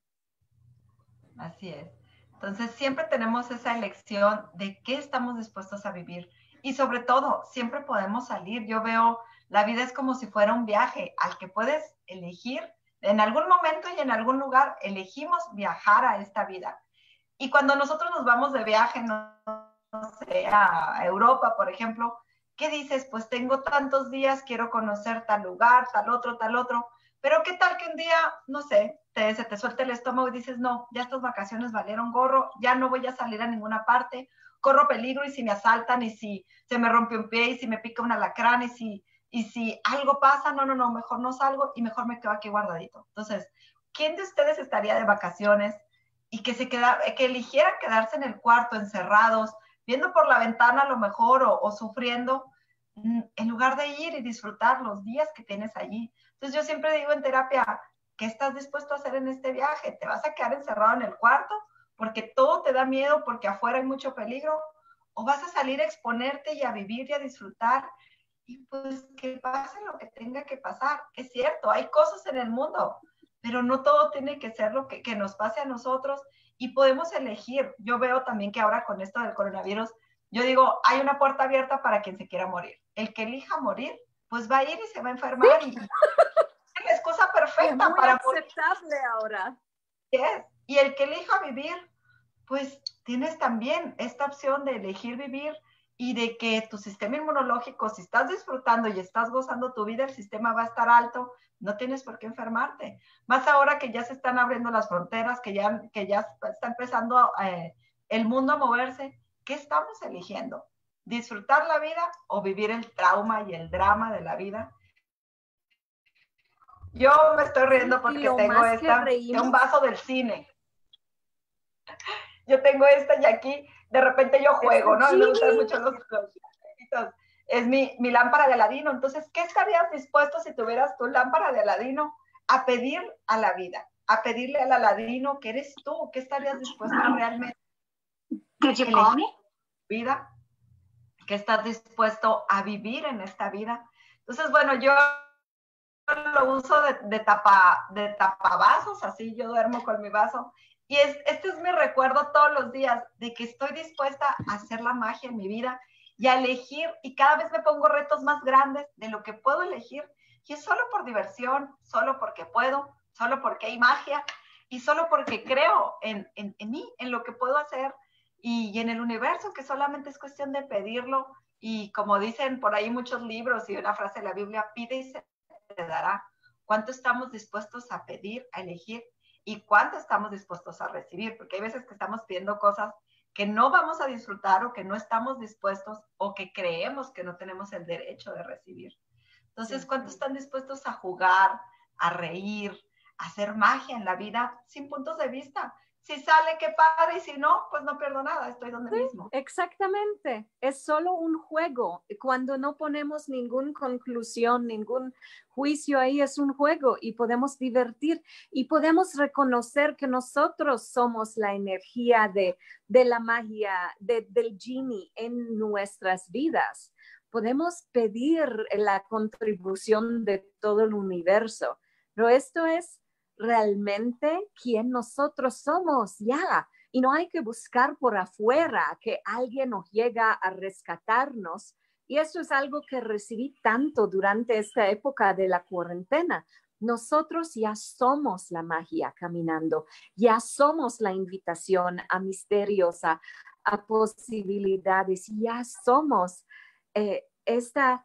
Speaker 2: Así es. Entonces siempre tenemos esa elección de qué estamos dispuestos a vivir. Y sobre todo, siempre podemos salir. Yo veo, la vida es como si fuera un viaje al que puedes elegir. En algún momento y en algún lugar elegimos viajar a esta vida. Y cuando nosotros nos vamos de viaje, no, no sé, a Europa, por ejemplo, ¿qué dices? Pues tengo tantos días, quiero conocer tal lugar, tal otro, tal otro. Pero qué tal que un día, no sé, te, se te suelta el estómago y dices, no, ya estas vacaciones valieron gorro, ya no voy a salir a ninguna parte, corro peligro y si me asaltan y si se me rompe un pie y si me pica un alacrán y si, y si algo pasa, no, no, no, mejor no salgo y mejor me quedo aquí guardadito. Entonces, ¿quién de ustedes estaría de vacaciones y que se queda, que eligiera quedarse en el cuarto encerrados, viendo por la ventana a lo mejor o, o sufriendo, en lugar de ir y disfrutar los días que tienes allí? Entonces yo siempre digo en terapia, ¿qué estás dispuesto a hacer en este viaje? ¿Te vas a quedar encerrado en el cuarto porque todo te da miedo, porque afuera hay mucho peligro? ¿O vas a salir a exponerte y a vivir y a disfrutar? Y pues que pase lo que tenga que pasar. Es cierto, hay cosas en el mundo, pero no todo tiene que ser lo que, que nos pase a nosotros y podemos elegir. Yo veo también que ahora con esto del coronavirus, yo digo, hay una puerta abierta para quien se quiera morir. El que elija morir, pues va a ir y se va a enfermar. ¿Sí? Y es la excusa perfecta
Speaker 1: es muy
Speaker 2: para
Speaker 1: aceptable
Speaker 2: morir.
Speaker 1: Ahora.
Speaker 2: Yes. Y el que elija vivir, pues tienes también esta opción de elegir vivir y de que tu sistema inmunológico, si estás disfrutando y estás gozando tu vida, el sistema va a estar alto, no tienes por qué enfermarte. Más ahora que ya se están abriendo las fronteras, que ya, que ya está empezando eh, el mundo a moverse, ¿qué estamos eligiendo? ¿Disfrutar la vida o vivir el trauma y el drama de la vida? Yo me estoy riendo porque tengo esta, un vaso del cine. Yo tengo esta y aquí de repente yo juego, ¿no? Me gustan mucho los, los es mi, mi lámpara de Aladino. Entonces, ¿qué estarías dispuesto si tuvieras tu lámpara de Aladino a pedir a la vida? A pedirle al Aladino que eres tú. ¿Qué estarías dispuesto realmente a elegir vida? ¿Qué estás dispuesto a vivir en esta vida? Entonces, bueno, yo lo uso de, de, tapa, de tapavasos, así yo duermo con mi vaso. Y es, este es mi recuerdo todos los días de que estoy dispuesta a hacer la magia en mi vida y a elegir, y cada vez me pongo retos más grandes de lo que puedo elegir. Y es solo por diversión, solo porque puedo, solo porque hay magia y solo porque creo en, en, en mí, en lo que puedo hacer y, y en el universo, que solamente es cuestión de pedirlo. Y como dicen por ahí muchos libros y una frase de la Biblia, pide y se te dará. ¿Cuánto estamos dispuestos a pedir, a elegir? ¿Y cuánto estamos dispuestos a recibir? Porque hay veces que estamos pidiendo cosas que no vamos a disfrutar o que no estamos dispuestos o que creemos que no tenemos el derecho de recibir. Entonces, ¿cuánto están dispuestos a jugar, a reír, a hacer magia en la vida sin puntos de vista? Si sale, qué padre, y si no, pues no pierdo nada, estoy donde
Speaker 1: sí,
Speaker 2: mismo.
Speaker 1: Exactamente, es solo un juego. Cuando no ponemos ninguna conclusión, ningún juicio ahí, es un juego y podemos divertir y podemos reconocer que nosotros somos la energía de, de la magia, de, del genie en nuestras vidas. Podemos pedir la contribución de todo el universo, pero esto es realmente quién nosotros somos, ya. Y no hay que buscar por afuera que alguien nos llegue a rescatarnos. Y eso es algo que recibí tanto durante esta época de la cuarentena. Nosotros ya somos la magia caminando, ya somos la invitación a misterios, a, a posibilidades, ya somos eh, esta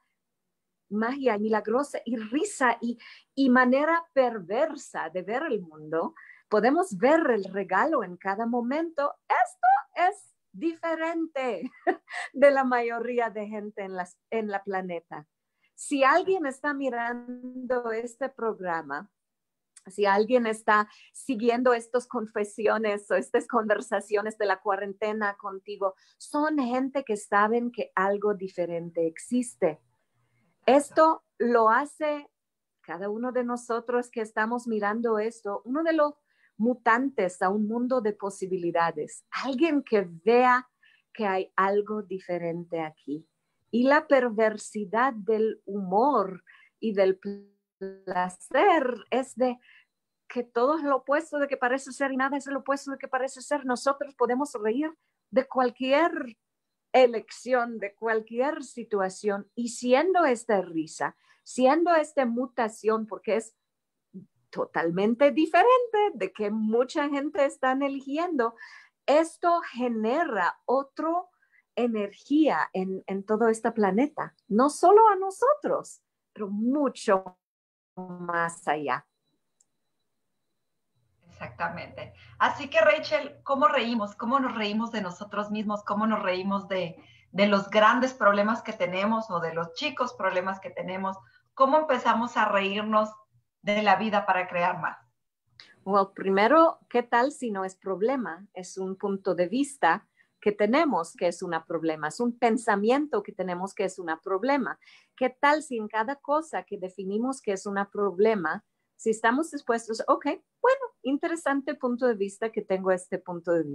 Speaker 1: magia milagrosa y risa y, y manera perversa de ver el mundo. Podemos ver el regalo en cada momento. Esto es diferente de la mayoría de gente en, las, en la planeta. Si alguien está mirando este programa, si alguien está siguiendo estas confesiones o estas conversaciones de la cuarentena contigo, son gente que saben que algo diferente existe. Esto lo hace cada uno de nosotros que estamos mirando esto, uno de los mutantes a un mundo de posibilidades, alguien que vea que hay algo diferente aquí. Y la perversidad del humor y del placer es de que todo es lo opuesto de que parece ser y nada es lo opuesto de que parece ser. Nosotros podemos reír de cualquier elección, de cualquier situación, y siendo esta risa, siendo esta mutación, porque es totalmente diferente de que mucha gente está eligiendo, esto genera otra energía en, en todo este planeta, no solo a nosotros, pero mucho más allá.
Speaker 2: Exactamente. Así que, Rachel, ¿cómo reímos? ¿Cómo nos reímos de nosotros mismos? ¿Cómo nos reímos de, de los grandes problemas que tenemos o de los chicos problemas que tenemos? ¿Cómo empezamos a reírnos de la vida para crear más?
Speaker 1: Well, primero, ¿qué tal si no es problema? Es un punto de vista que tenemos que es un problema, es un pensamiento que tenemos que es un problema. ¿Qué tal si en cada cosa que definimos que es un problema, si estamos dispuestos, ok, bueno, interesante punto de vista que tengo este punto de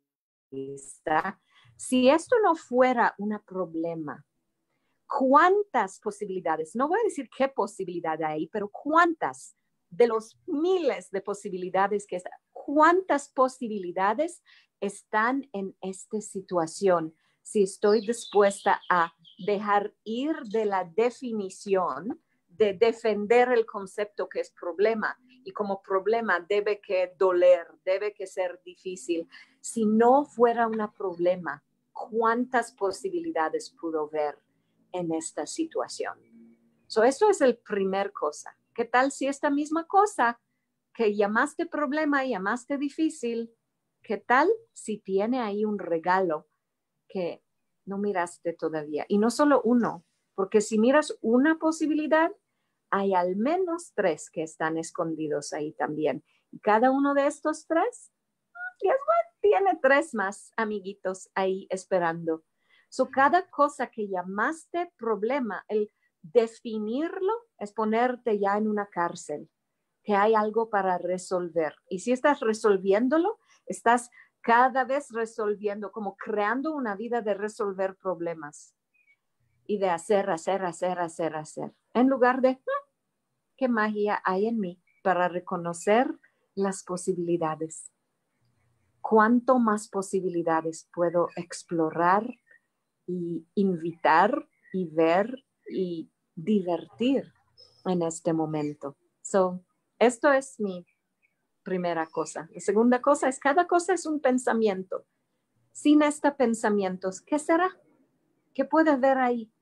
Speaker 1: vista. Si esto no fuera un problema, ¿cuántas posibilidades? No voy a decir qué posibilidad hay, pero ¿cuántas? De los miles de posibilidades que están, ¿cuántas posibilidades están en esta situación? Si estoy dispuesta a dejar ir de la definición, de defender el concepto que es problema, y como problema debe que doler, debe que ser difícil. Si no fuera un problema, ¿cuántas posibilidades pudo ver en esta situación? So, eso es el primer cosa. ¿Qué tal si esta misma cosa que llamaste problema, llamaste difícil, qué tal si tiene ahí un regalo que no miraste todavía? Y no solo uno, porque si miras una posibilidad, hay al menos tres que están escondidos ahí también. Y cada uno de estos tres, guess what? Tiene tres más amiguitos ahí esperando. So, cada cosa que llamaste problema, el definirlo es ponerte ya en una cárcel, que hay algo para resolver. Y si estás resolviéndolo, estás cada vez resolviendo, como creando una vida de resolver problemas y de hacer, hacer, hacer, hacer, hacer. En lugar de, ¿qué magia hay en mí para reconocer las posibilidades? ¿Cuánto más posibilidades puedo explorar y invitar y ver y divertir en este momento? So, esto es mi primera cosa. La segunda cosa es, cada cosa es un pensamiento. Sin este pensamiento, ¿qué será? ¿Qué puede haber ahí?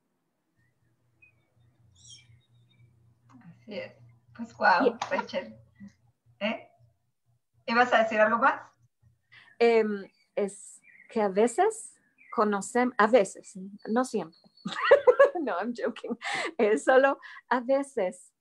Speaker 2: Así es. Pues wow,
Speaker 1: Y,
Speaker 2: Rachel. ¿Eh? ¿Ibas a decir algo más?
Speaker 1: eh, es que a veces conocemos, a veces, no siempre. No, I'm joking. Es solo a veces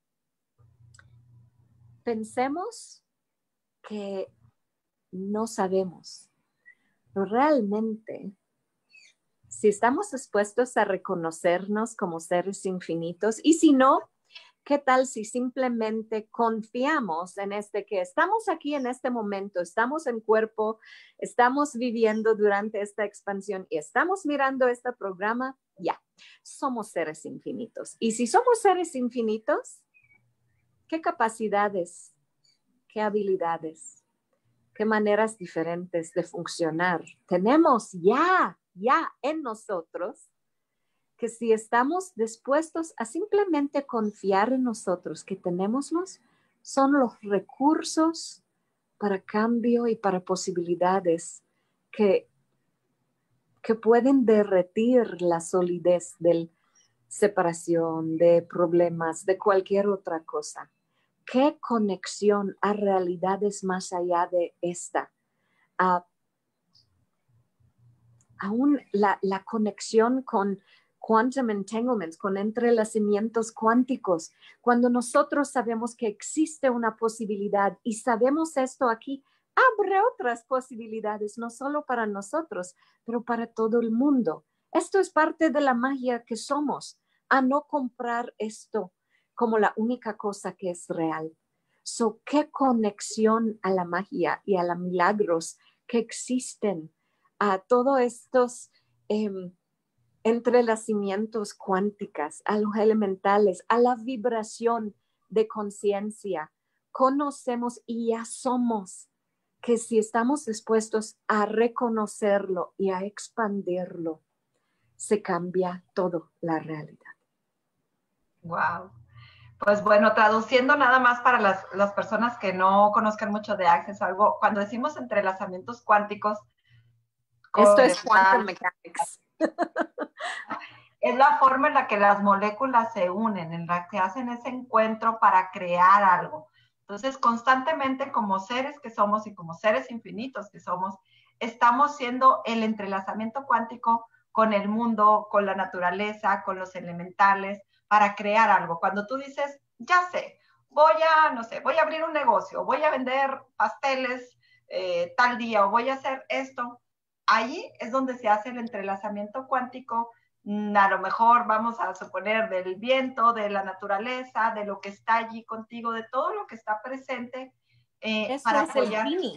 Speaker 1: pensemos que no sabemos, pero realmente, si estamos dispuestos a reconocernos como seres infinitos, y si no, ¿qué tal si simplemente confiamos en este que estamos aquí en este momento, estamos en cuerpo, estamos viviendo durante esta expansión y estamos mirando este programa? Ya, somos seres infinitos. Y si somos seres infinitos, ¿qué capacidades, qué habilidades, qué maneras diferentes de funcionar tenemos ya, ya en nosotros? Que si estamos dispuestos a simplemente confiar en nosotros, que tenemoslos, son los recursos para cambio y para posibilidades que, que pueden derretir la solidez de separación, de problemas, de cualquier otra cosa. ¿Qué conexión a realidades más allá de esta? A, aún la, la conexión con quantum entanglements, con entrelazamientos cuánticos. Cuando nosotros sabemos que existe una posibilidad y sabemos esto aquí, abre otras posibilidades, no solo para nosotros, pero para todo el mundo. Esto es parte de la magia que somos, a no comprar esto como la única cosa que es real. So, ¿qué conexión a la magia y a los milagros que existen, a todos estos eh, entrelazamientos cuánticas, a los elementales, a la vibración de conciencia? Conocemos y ya somos, que si estamos dispuestos a reconocerlo y a expandirlo, se cambia toda la realidad.
Speaker 2: Wow. Pues bueno, traduciendo nada más para las, las personas que no conozcan mucho de Access o algo, cuando decimos entrelazamientos cuánticos,
Speaker 1: esto es quantum mechanics.
Speaker 2: Es la forma en la que las moléculas se unen, en la que hacen ese encuentro para crear algo. Entonces, constantemente como seres que somos y como seres infinitos que somos, estamos siendo el entrelazamiento cuántico con el mundo, con la naturaleza, con los elementales, para crear algo. Cuando tú dices, ya sé, voy a, no sé, voy a abrir un negocio, voy a vender pasteles eh, tal día o voy a hacer esto, ahí es donde se hace el entrelazamiento cuántico. A lo mejor vamos a suponer del viento, de la naturaleza, de lo que está allí contigo, de todo lo que está presente eh,
Speaker 1: Eso
Speaker 2: para
Speaker 1: es el
Speaker 2: apoyar.
Speaker 1: Gini.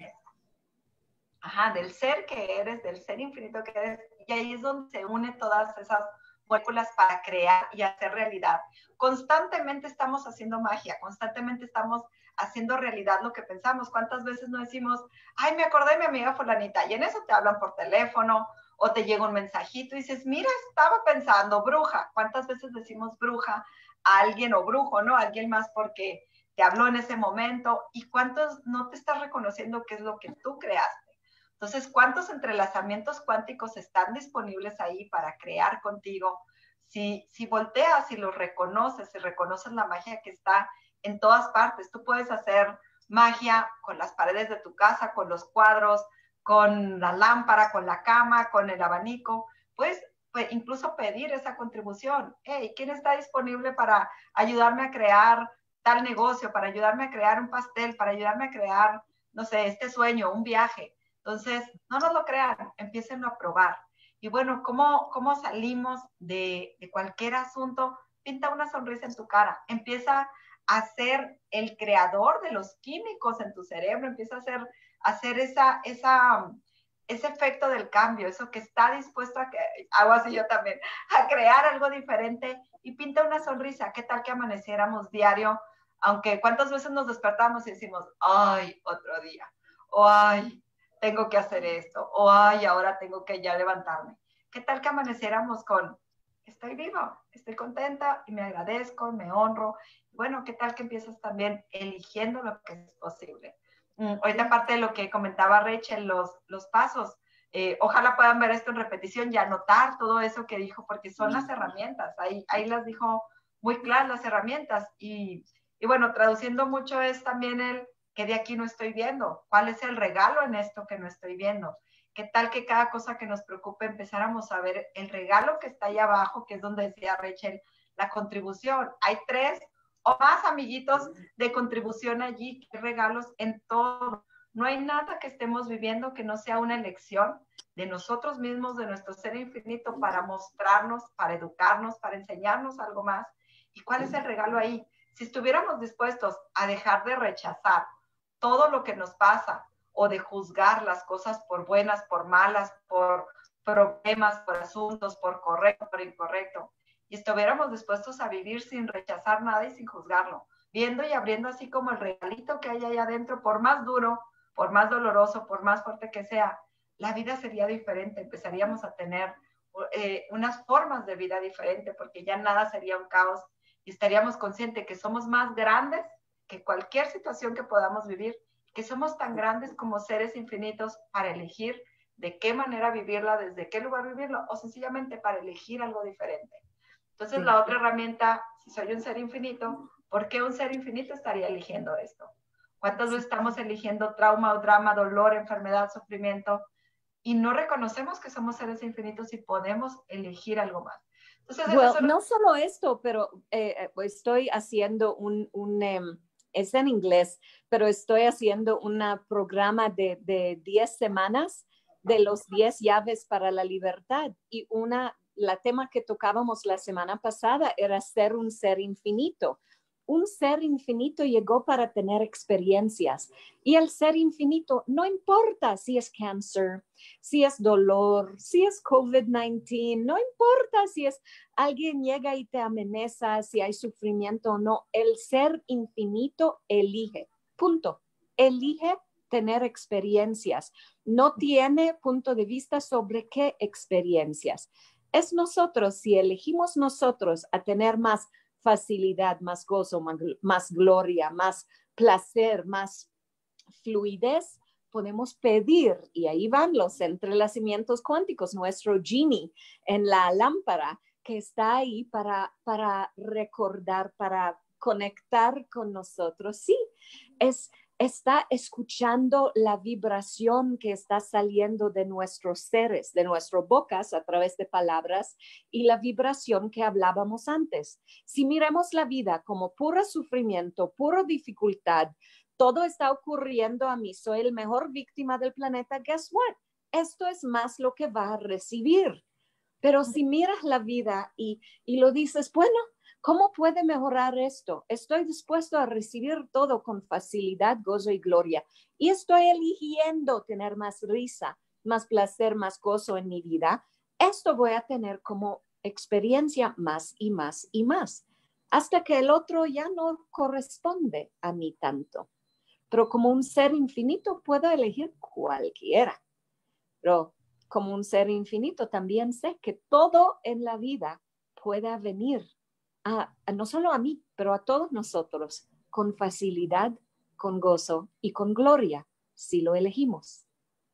Speaker 2: Ajá, del ser que eres, del ser infinito que eres, y ahí es donde se unen todas esas moléculas para crear y hacer realidad. Constantemente estamos haciendo magia, constantemente estamos haciendo realidad lo que pensamos. ¿Cuántas veces no decimos, ay, me acordé de mi amiga fulanita, y en eso te hablan por teléfono, o te llega un mensajito y dices, mira, estaba pensando, bruja. ¿Cuántas veces decimos bruja a alguien o brujo, no? A alguien más porque te habló en ese momento, y cuántos no te estás reconociendo qué es lo que tú creaste. Entonces, ¿cuántos entrelazamientos cuánticos están disponibles ahí para crear contigo? Si, si volteas y los reconoces, si reconoces la magia que está en todas partes, tú puedes hacer magia con las paredes de tu casa, con los cuadros, con la lámpara, con la cama, con el abanico. Puedes pues, incluso pedir esa contribución. Hey, ¿quién está disponible para ayudarme a crear tal negocio, para ayudarme a crear un pastel, para ayudarme a crear, no sé, este sueño, un viaje? Entonces, no nos lo crean, empiecen a probar. Y bueno, ¿cómo, cómo salimos de, de cualquier asunto? Pinta una sonrisa en tu cara, empieza a ser el creador de los químicos en tu cerebro, empieza a hacer, a hacer esa, esa, ese efecto del cambio, eso que está dispuesto a, hago así yo también, a crear algo diferente, y pinta una sonrisa. ¿Qué tal que amaneciéramos diario? Aunque cuántas veces nos despertamos y decimos, ay, otro día, o ay, tengo que hacer esto, o ay, ahora tengo que ya levantarme. ¿Qué tal que amaneciéramos con, estoy viva, estoy contenta y me agradezco, me honro? Bueno, ¿qué tal que empiezas también eligiendo lo que es posible? Mm, ahorita aparte de lo que comentaba Rachel, los, los pasos, eh, ojalá puedan ver esto en repetición y anotar todo eso que dijo, porque son las herramientas, ahí, ahí las dijo muy claras las herramientas, y, y bueno, traduciendo mucho es también el que de aquí no estoy viendo, cuál es el regalo en esto que no estoy viendo. ¿Qué tal que cada cosa que nos preocupe empezáramos a ver el regalo que está ahí abajo, que es donde decía Rachel, la contribución? Hay tres o más amiguitos de contribución allí, que regalos en todo. No hay nada que estemos viviendo que no sea una elección de nosotros mismos, de nuestro ser infinito, para mostrarnos, para educarnos, para enseñarnos algo más. ¿Y cuál es el regalo ahí? Si estuviéramos dispuestos a dejar de rechazar todo lo que nos pasa, o de juzgar las cosas por buenas, por malas, por problemas, por asuntos, por correcto, por incorrecto, y estuviéramos dispuestos a vivir sin rechazar nada y sin juzgarlo, viendo y abriendo así como el regalito que hay allá adentro, por más duro, por más doloroso, por más fuerte que sea, la vida sería diferente. Empezaríamos a tener eh, unas formas de vida diferentes, porque ya nada sería un caos, y estaríamos conscientes que somos más grandes que cualquier situación que podamos vivir, que somos tan grandes como seres infinitos para elegir de qué manera vivirla, desde qué lugar vivirlo, o sencillamente para elegir algo diferente. Entonces, sí, la otra herramienta, si soy un ser infinito, ¿por qué un ser infinito estaría eligiendo esto? ¿Cuántas veces estamos eligiendo trauma o drama, dolor, enfermedad, sufrimiento, y no reconocemos que somos seres infinitos y podemos elegir algo más?
Speaker 1: Entonces, well, eso no solo esto, pero eh, estoy haciendo un, un um, es en inglés, pero estoy haciendo un programa de, de diez semanas de los diez llaves para la libertad, y una, la tema que tocábamos la semana pasada era ser un ser infinito. Un ser infinito llegó para tener experiencias, y el ser infinito no importa si es cáncer, si es dolor, si es COVID diecinueve, no importa si es alguien llega y te amenaza, si hay sufrimiento o no, el ser infinito elige, punto, elige tener experiencias, no tiene punto de vista sobre qué experiencias. Es nosotros, si elegimos nosotros a tener más facilidad, más gozo, más, más gloria, más placer, más fluidez, podemos pedir, y ahí van los entrelazamientos cuánticos, nuestro Gini en la lámpara que está ahí para, para recordar, para, conectar con nosotros. Sí, es, está escuchando la vibración que está saliendo de nuestros seres, de nuestras bocas a través de palabras y la vibración que hablábamos antes. Si miramos la vida como puro sufrimiento, pura dificultad, todo está ocurriendo a mí, soy el mejor víctima del planeta, guess what? Esto es más lo que va a recibir. Pero si miras la vida y, y lo dices, bueno, ¿cómo puede mejorar esto? Estoy dispuesto a recibir todo con facilidad, gozo y gloria. Y estoy eligiendo tener más risa, más placer, más gozo en mi vida. Esto voy a tener como experiencia más y más y más, hasta que el otro ya no corresponde a mí tanto. Pero como un ser infinito puedo elegir cualquiera. Pero como un ser infinito también sé que todo en la vida puede venir a, a no solo a mí, pero a todos nosotros con facilidad, con gozo y con gloria, si lo elegimos.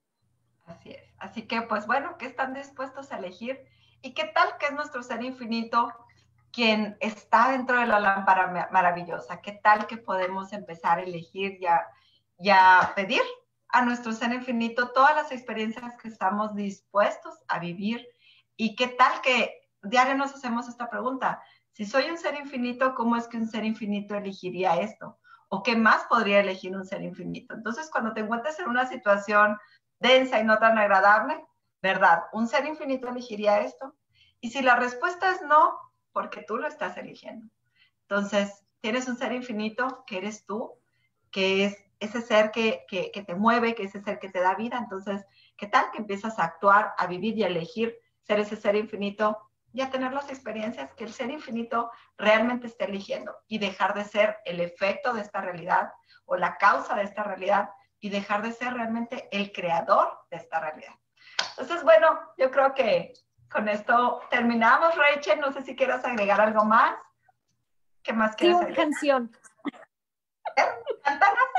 Speaker 2: Así es. Así que, pues bueno, ¿qué están dispuestos a elegir? ¿Y qué tal que es nuestro ser infinito quien está dentro de la lámpara maravillosa? ¿Qué tal que podemos empezar a elegir y a, y a pedir a nuestro ser infinito todas las experiencias que estamos dispuestos a vivir? ¿Y qué tal que diario nos hacemos esta pregunta? Si soy un ser infinito, ¿cómo es que un ser infinito elegiría esto? ¿O qué más podría elegir un ser infinito? Entonces, cuando te encuentres en una situación densa y no tan agradable, ¿verdad? ¿Un ser infinito elegiría esto? Y si la respuesta es no, porque tú lo estás eligiendo. Entonces, tienes un ser infinito que eres tú, que es ese ser que, que, que te mueve, que es ese ser que te da vida. Entonces, ¿qué tal que empiezas a actuar, a vivir y a elegir ser ese ser infinito y a tener las experiencias que el ser infinito realmente está eligiendo y dejar de ser el efecto de esta realidad o la causa de esta realidad y dejar de ser realmente el creador de esta realidad? Entonces, bueno, yo creo que con esto terminamos, Rachel. No sé si quieras agregar algo más. ¿Qué más
Speaker 1: Sí,
Speaker 2: quieres
Speaker 1: una
Speaker 2: agregar?
Speaker 1: canción.
Speaker 2: Cántanos.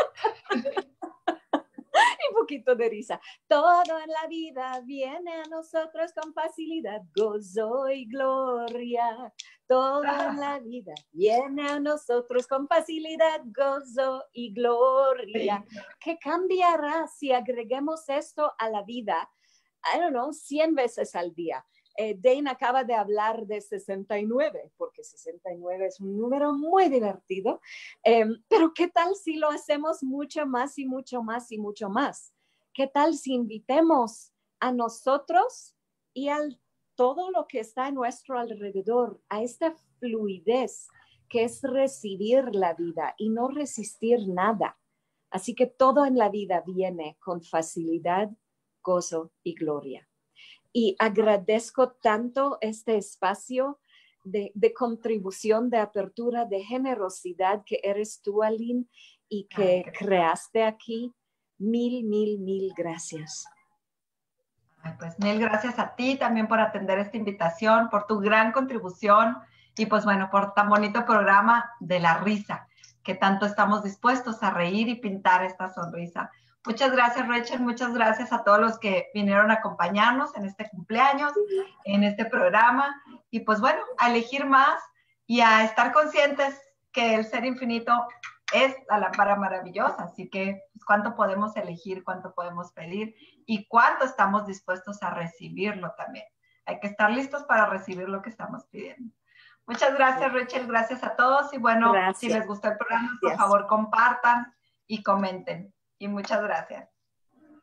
Speaker 1: Un poquito de risa. Todo en la vida viene a nosotros con facilidad, gozo y gloria. Todo en la vida viene a nosotros con facilidad, gozo y gloria.
Speaker 2: Sí.
Speaker 1: ¿Qué cambiará si agreguemos esto a la vida? I don't know, cien veces al día. Eh, Dane acaba de hablar de sesenta y nueve, porque sesenta y nueve es un número muy divertido. Eh, pero ¿qué tal si lo hacemos mucho más y mucho más y mucho más? ¿Qué tal si invitemos a nosotros y a todo lo que está a nuestro alrededor a esta fluidez que es recibir la vida y no resistir nada? Así que todo en la vida viene con facilidad, gozo y gloria. Y agradezco tanto este espacio de, de contribución, de apertura, de generosidad que eres tú, Aline, y que Ay, creaste aquí. Mil, mil, mil gracias.
Speaker 2: Ay, pues mil gracias a ti también por atender esta invitación, por tu gran contribución y pues bueno, por tan bonito programa de la risa, que tanto estamos dispuestos a reír y pintar esta sonrisa. Muchas gracias, Rachel. Muchas gracias a todos los que vinieron a acompañarnos en este cumpleaños, en este programa. Y pues bueno, a elegir más y a estar conscientes que el ser infinito es la lámpara maravillosa. Así que, pues, ¿cuánto podemos elegir? ¿Cuánto podemos pedir? Y cuánto estamos dispuestos a recibirlo también. Hay que estar listos para recibir lo que estamos pidiendo. Muchas gracias, Rachel. Gracias a todos. Y bueno, gracias. Si les gustó el programa, por gracias. favor, compartan y comenten. Y muchas gracias.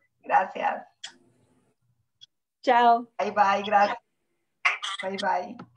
Speaker 2: Gracias.
Speaker 1: Chao.
Speaker 2: Bye, bye. Gracias. Bye, bye.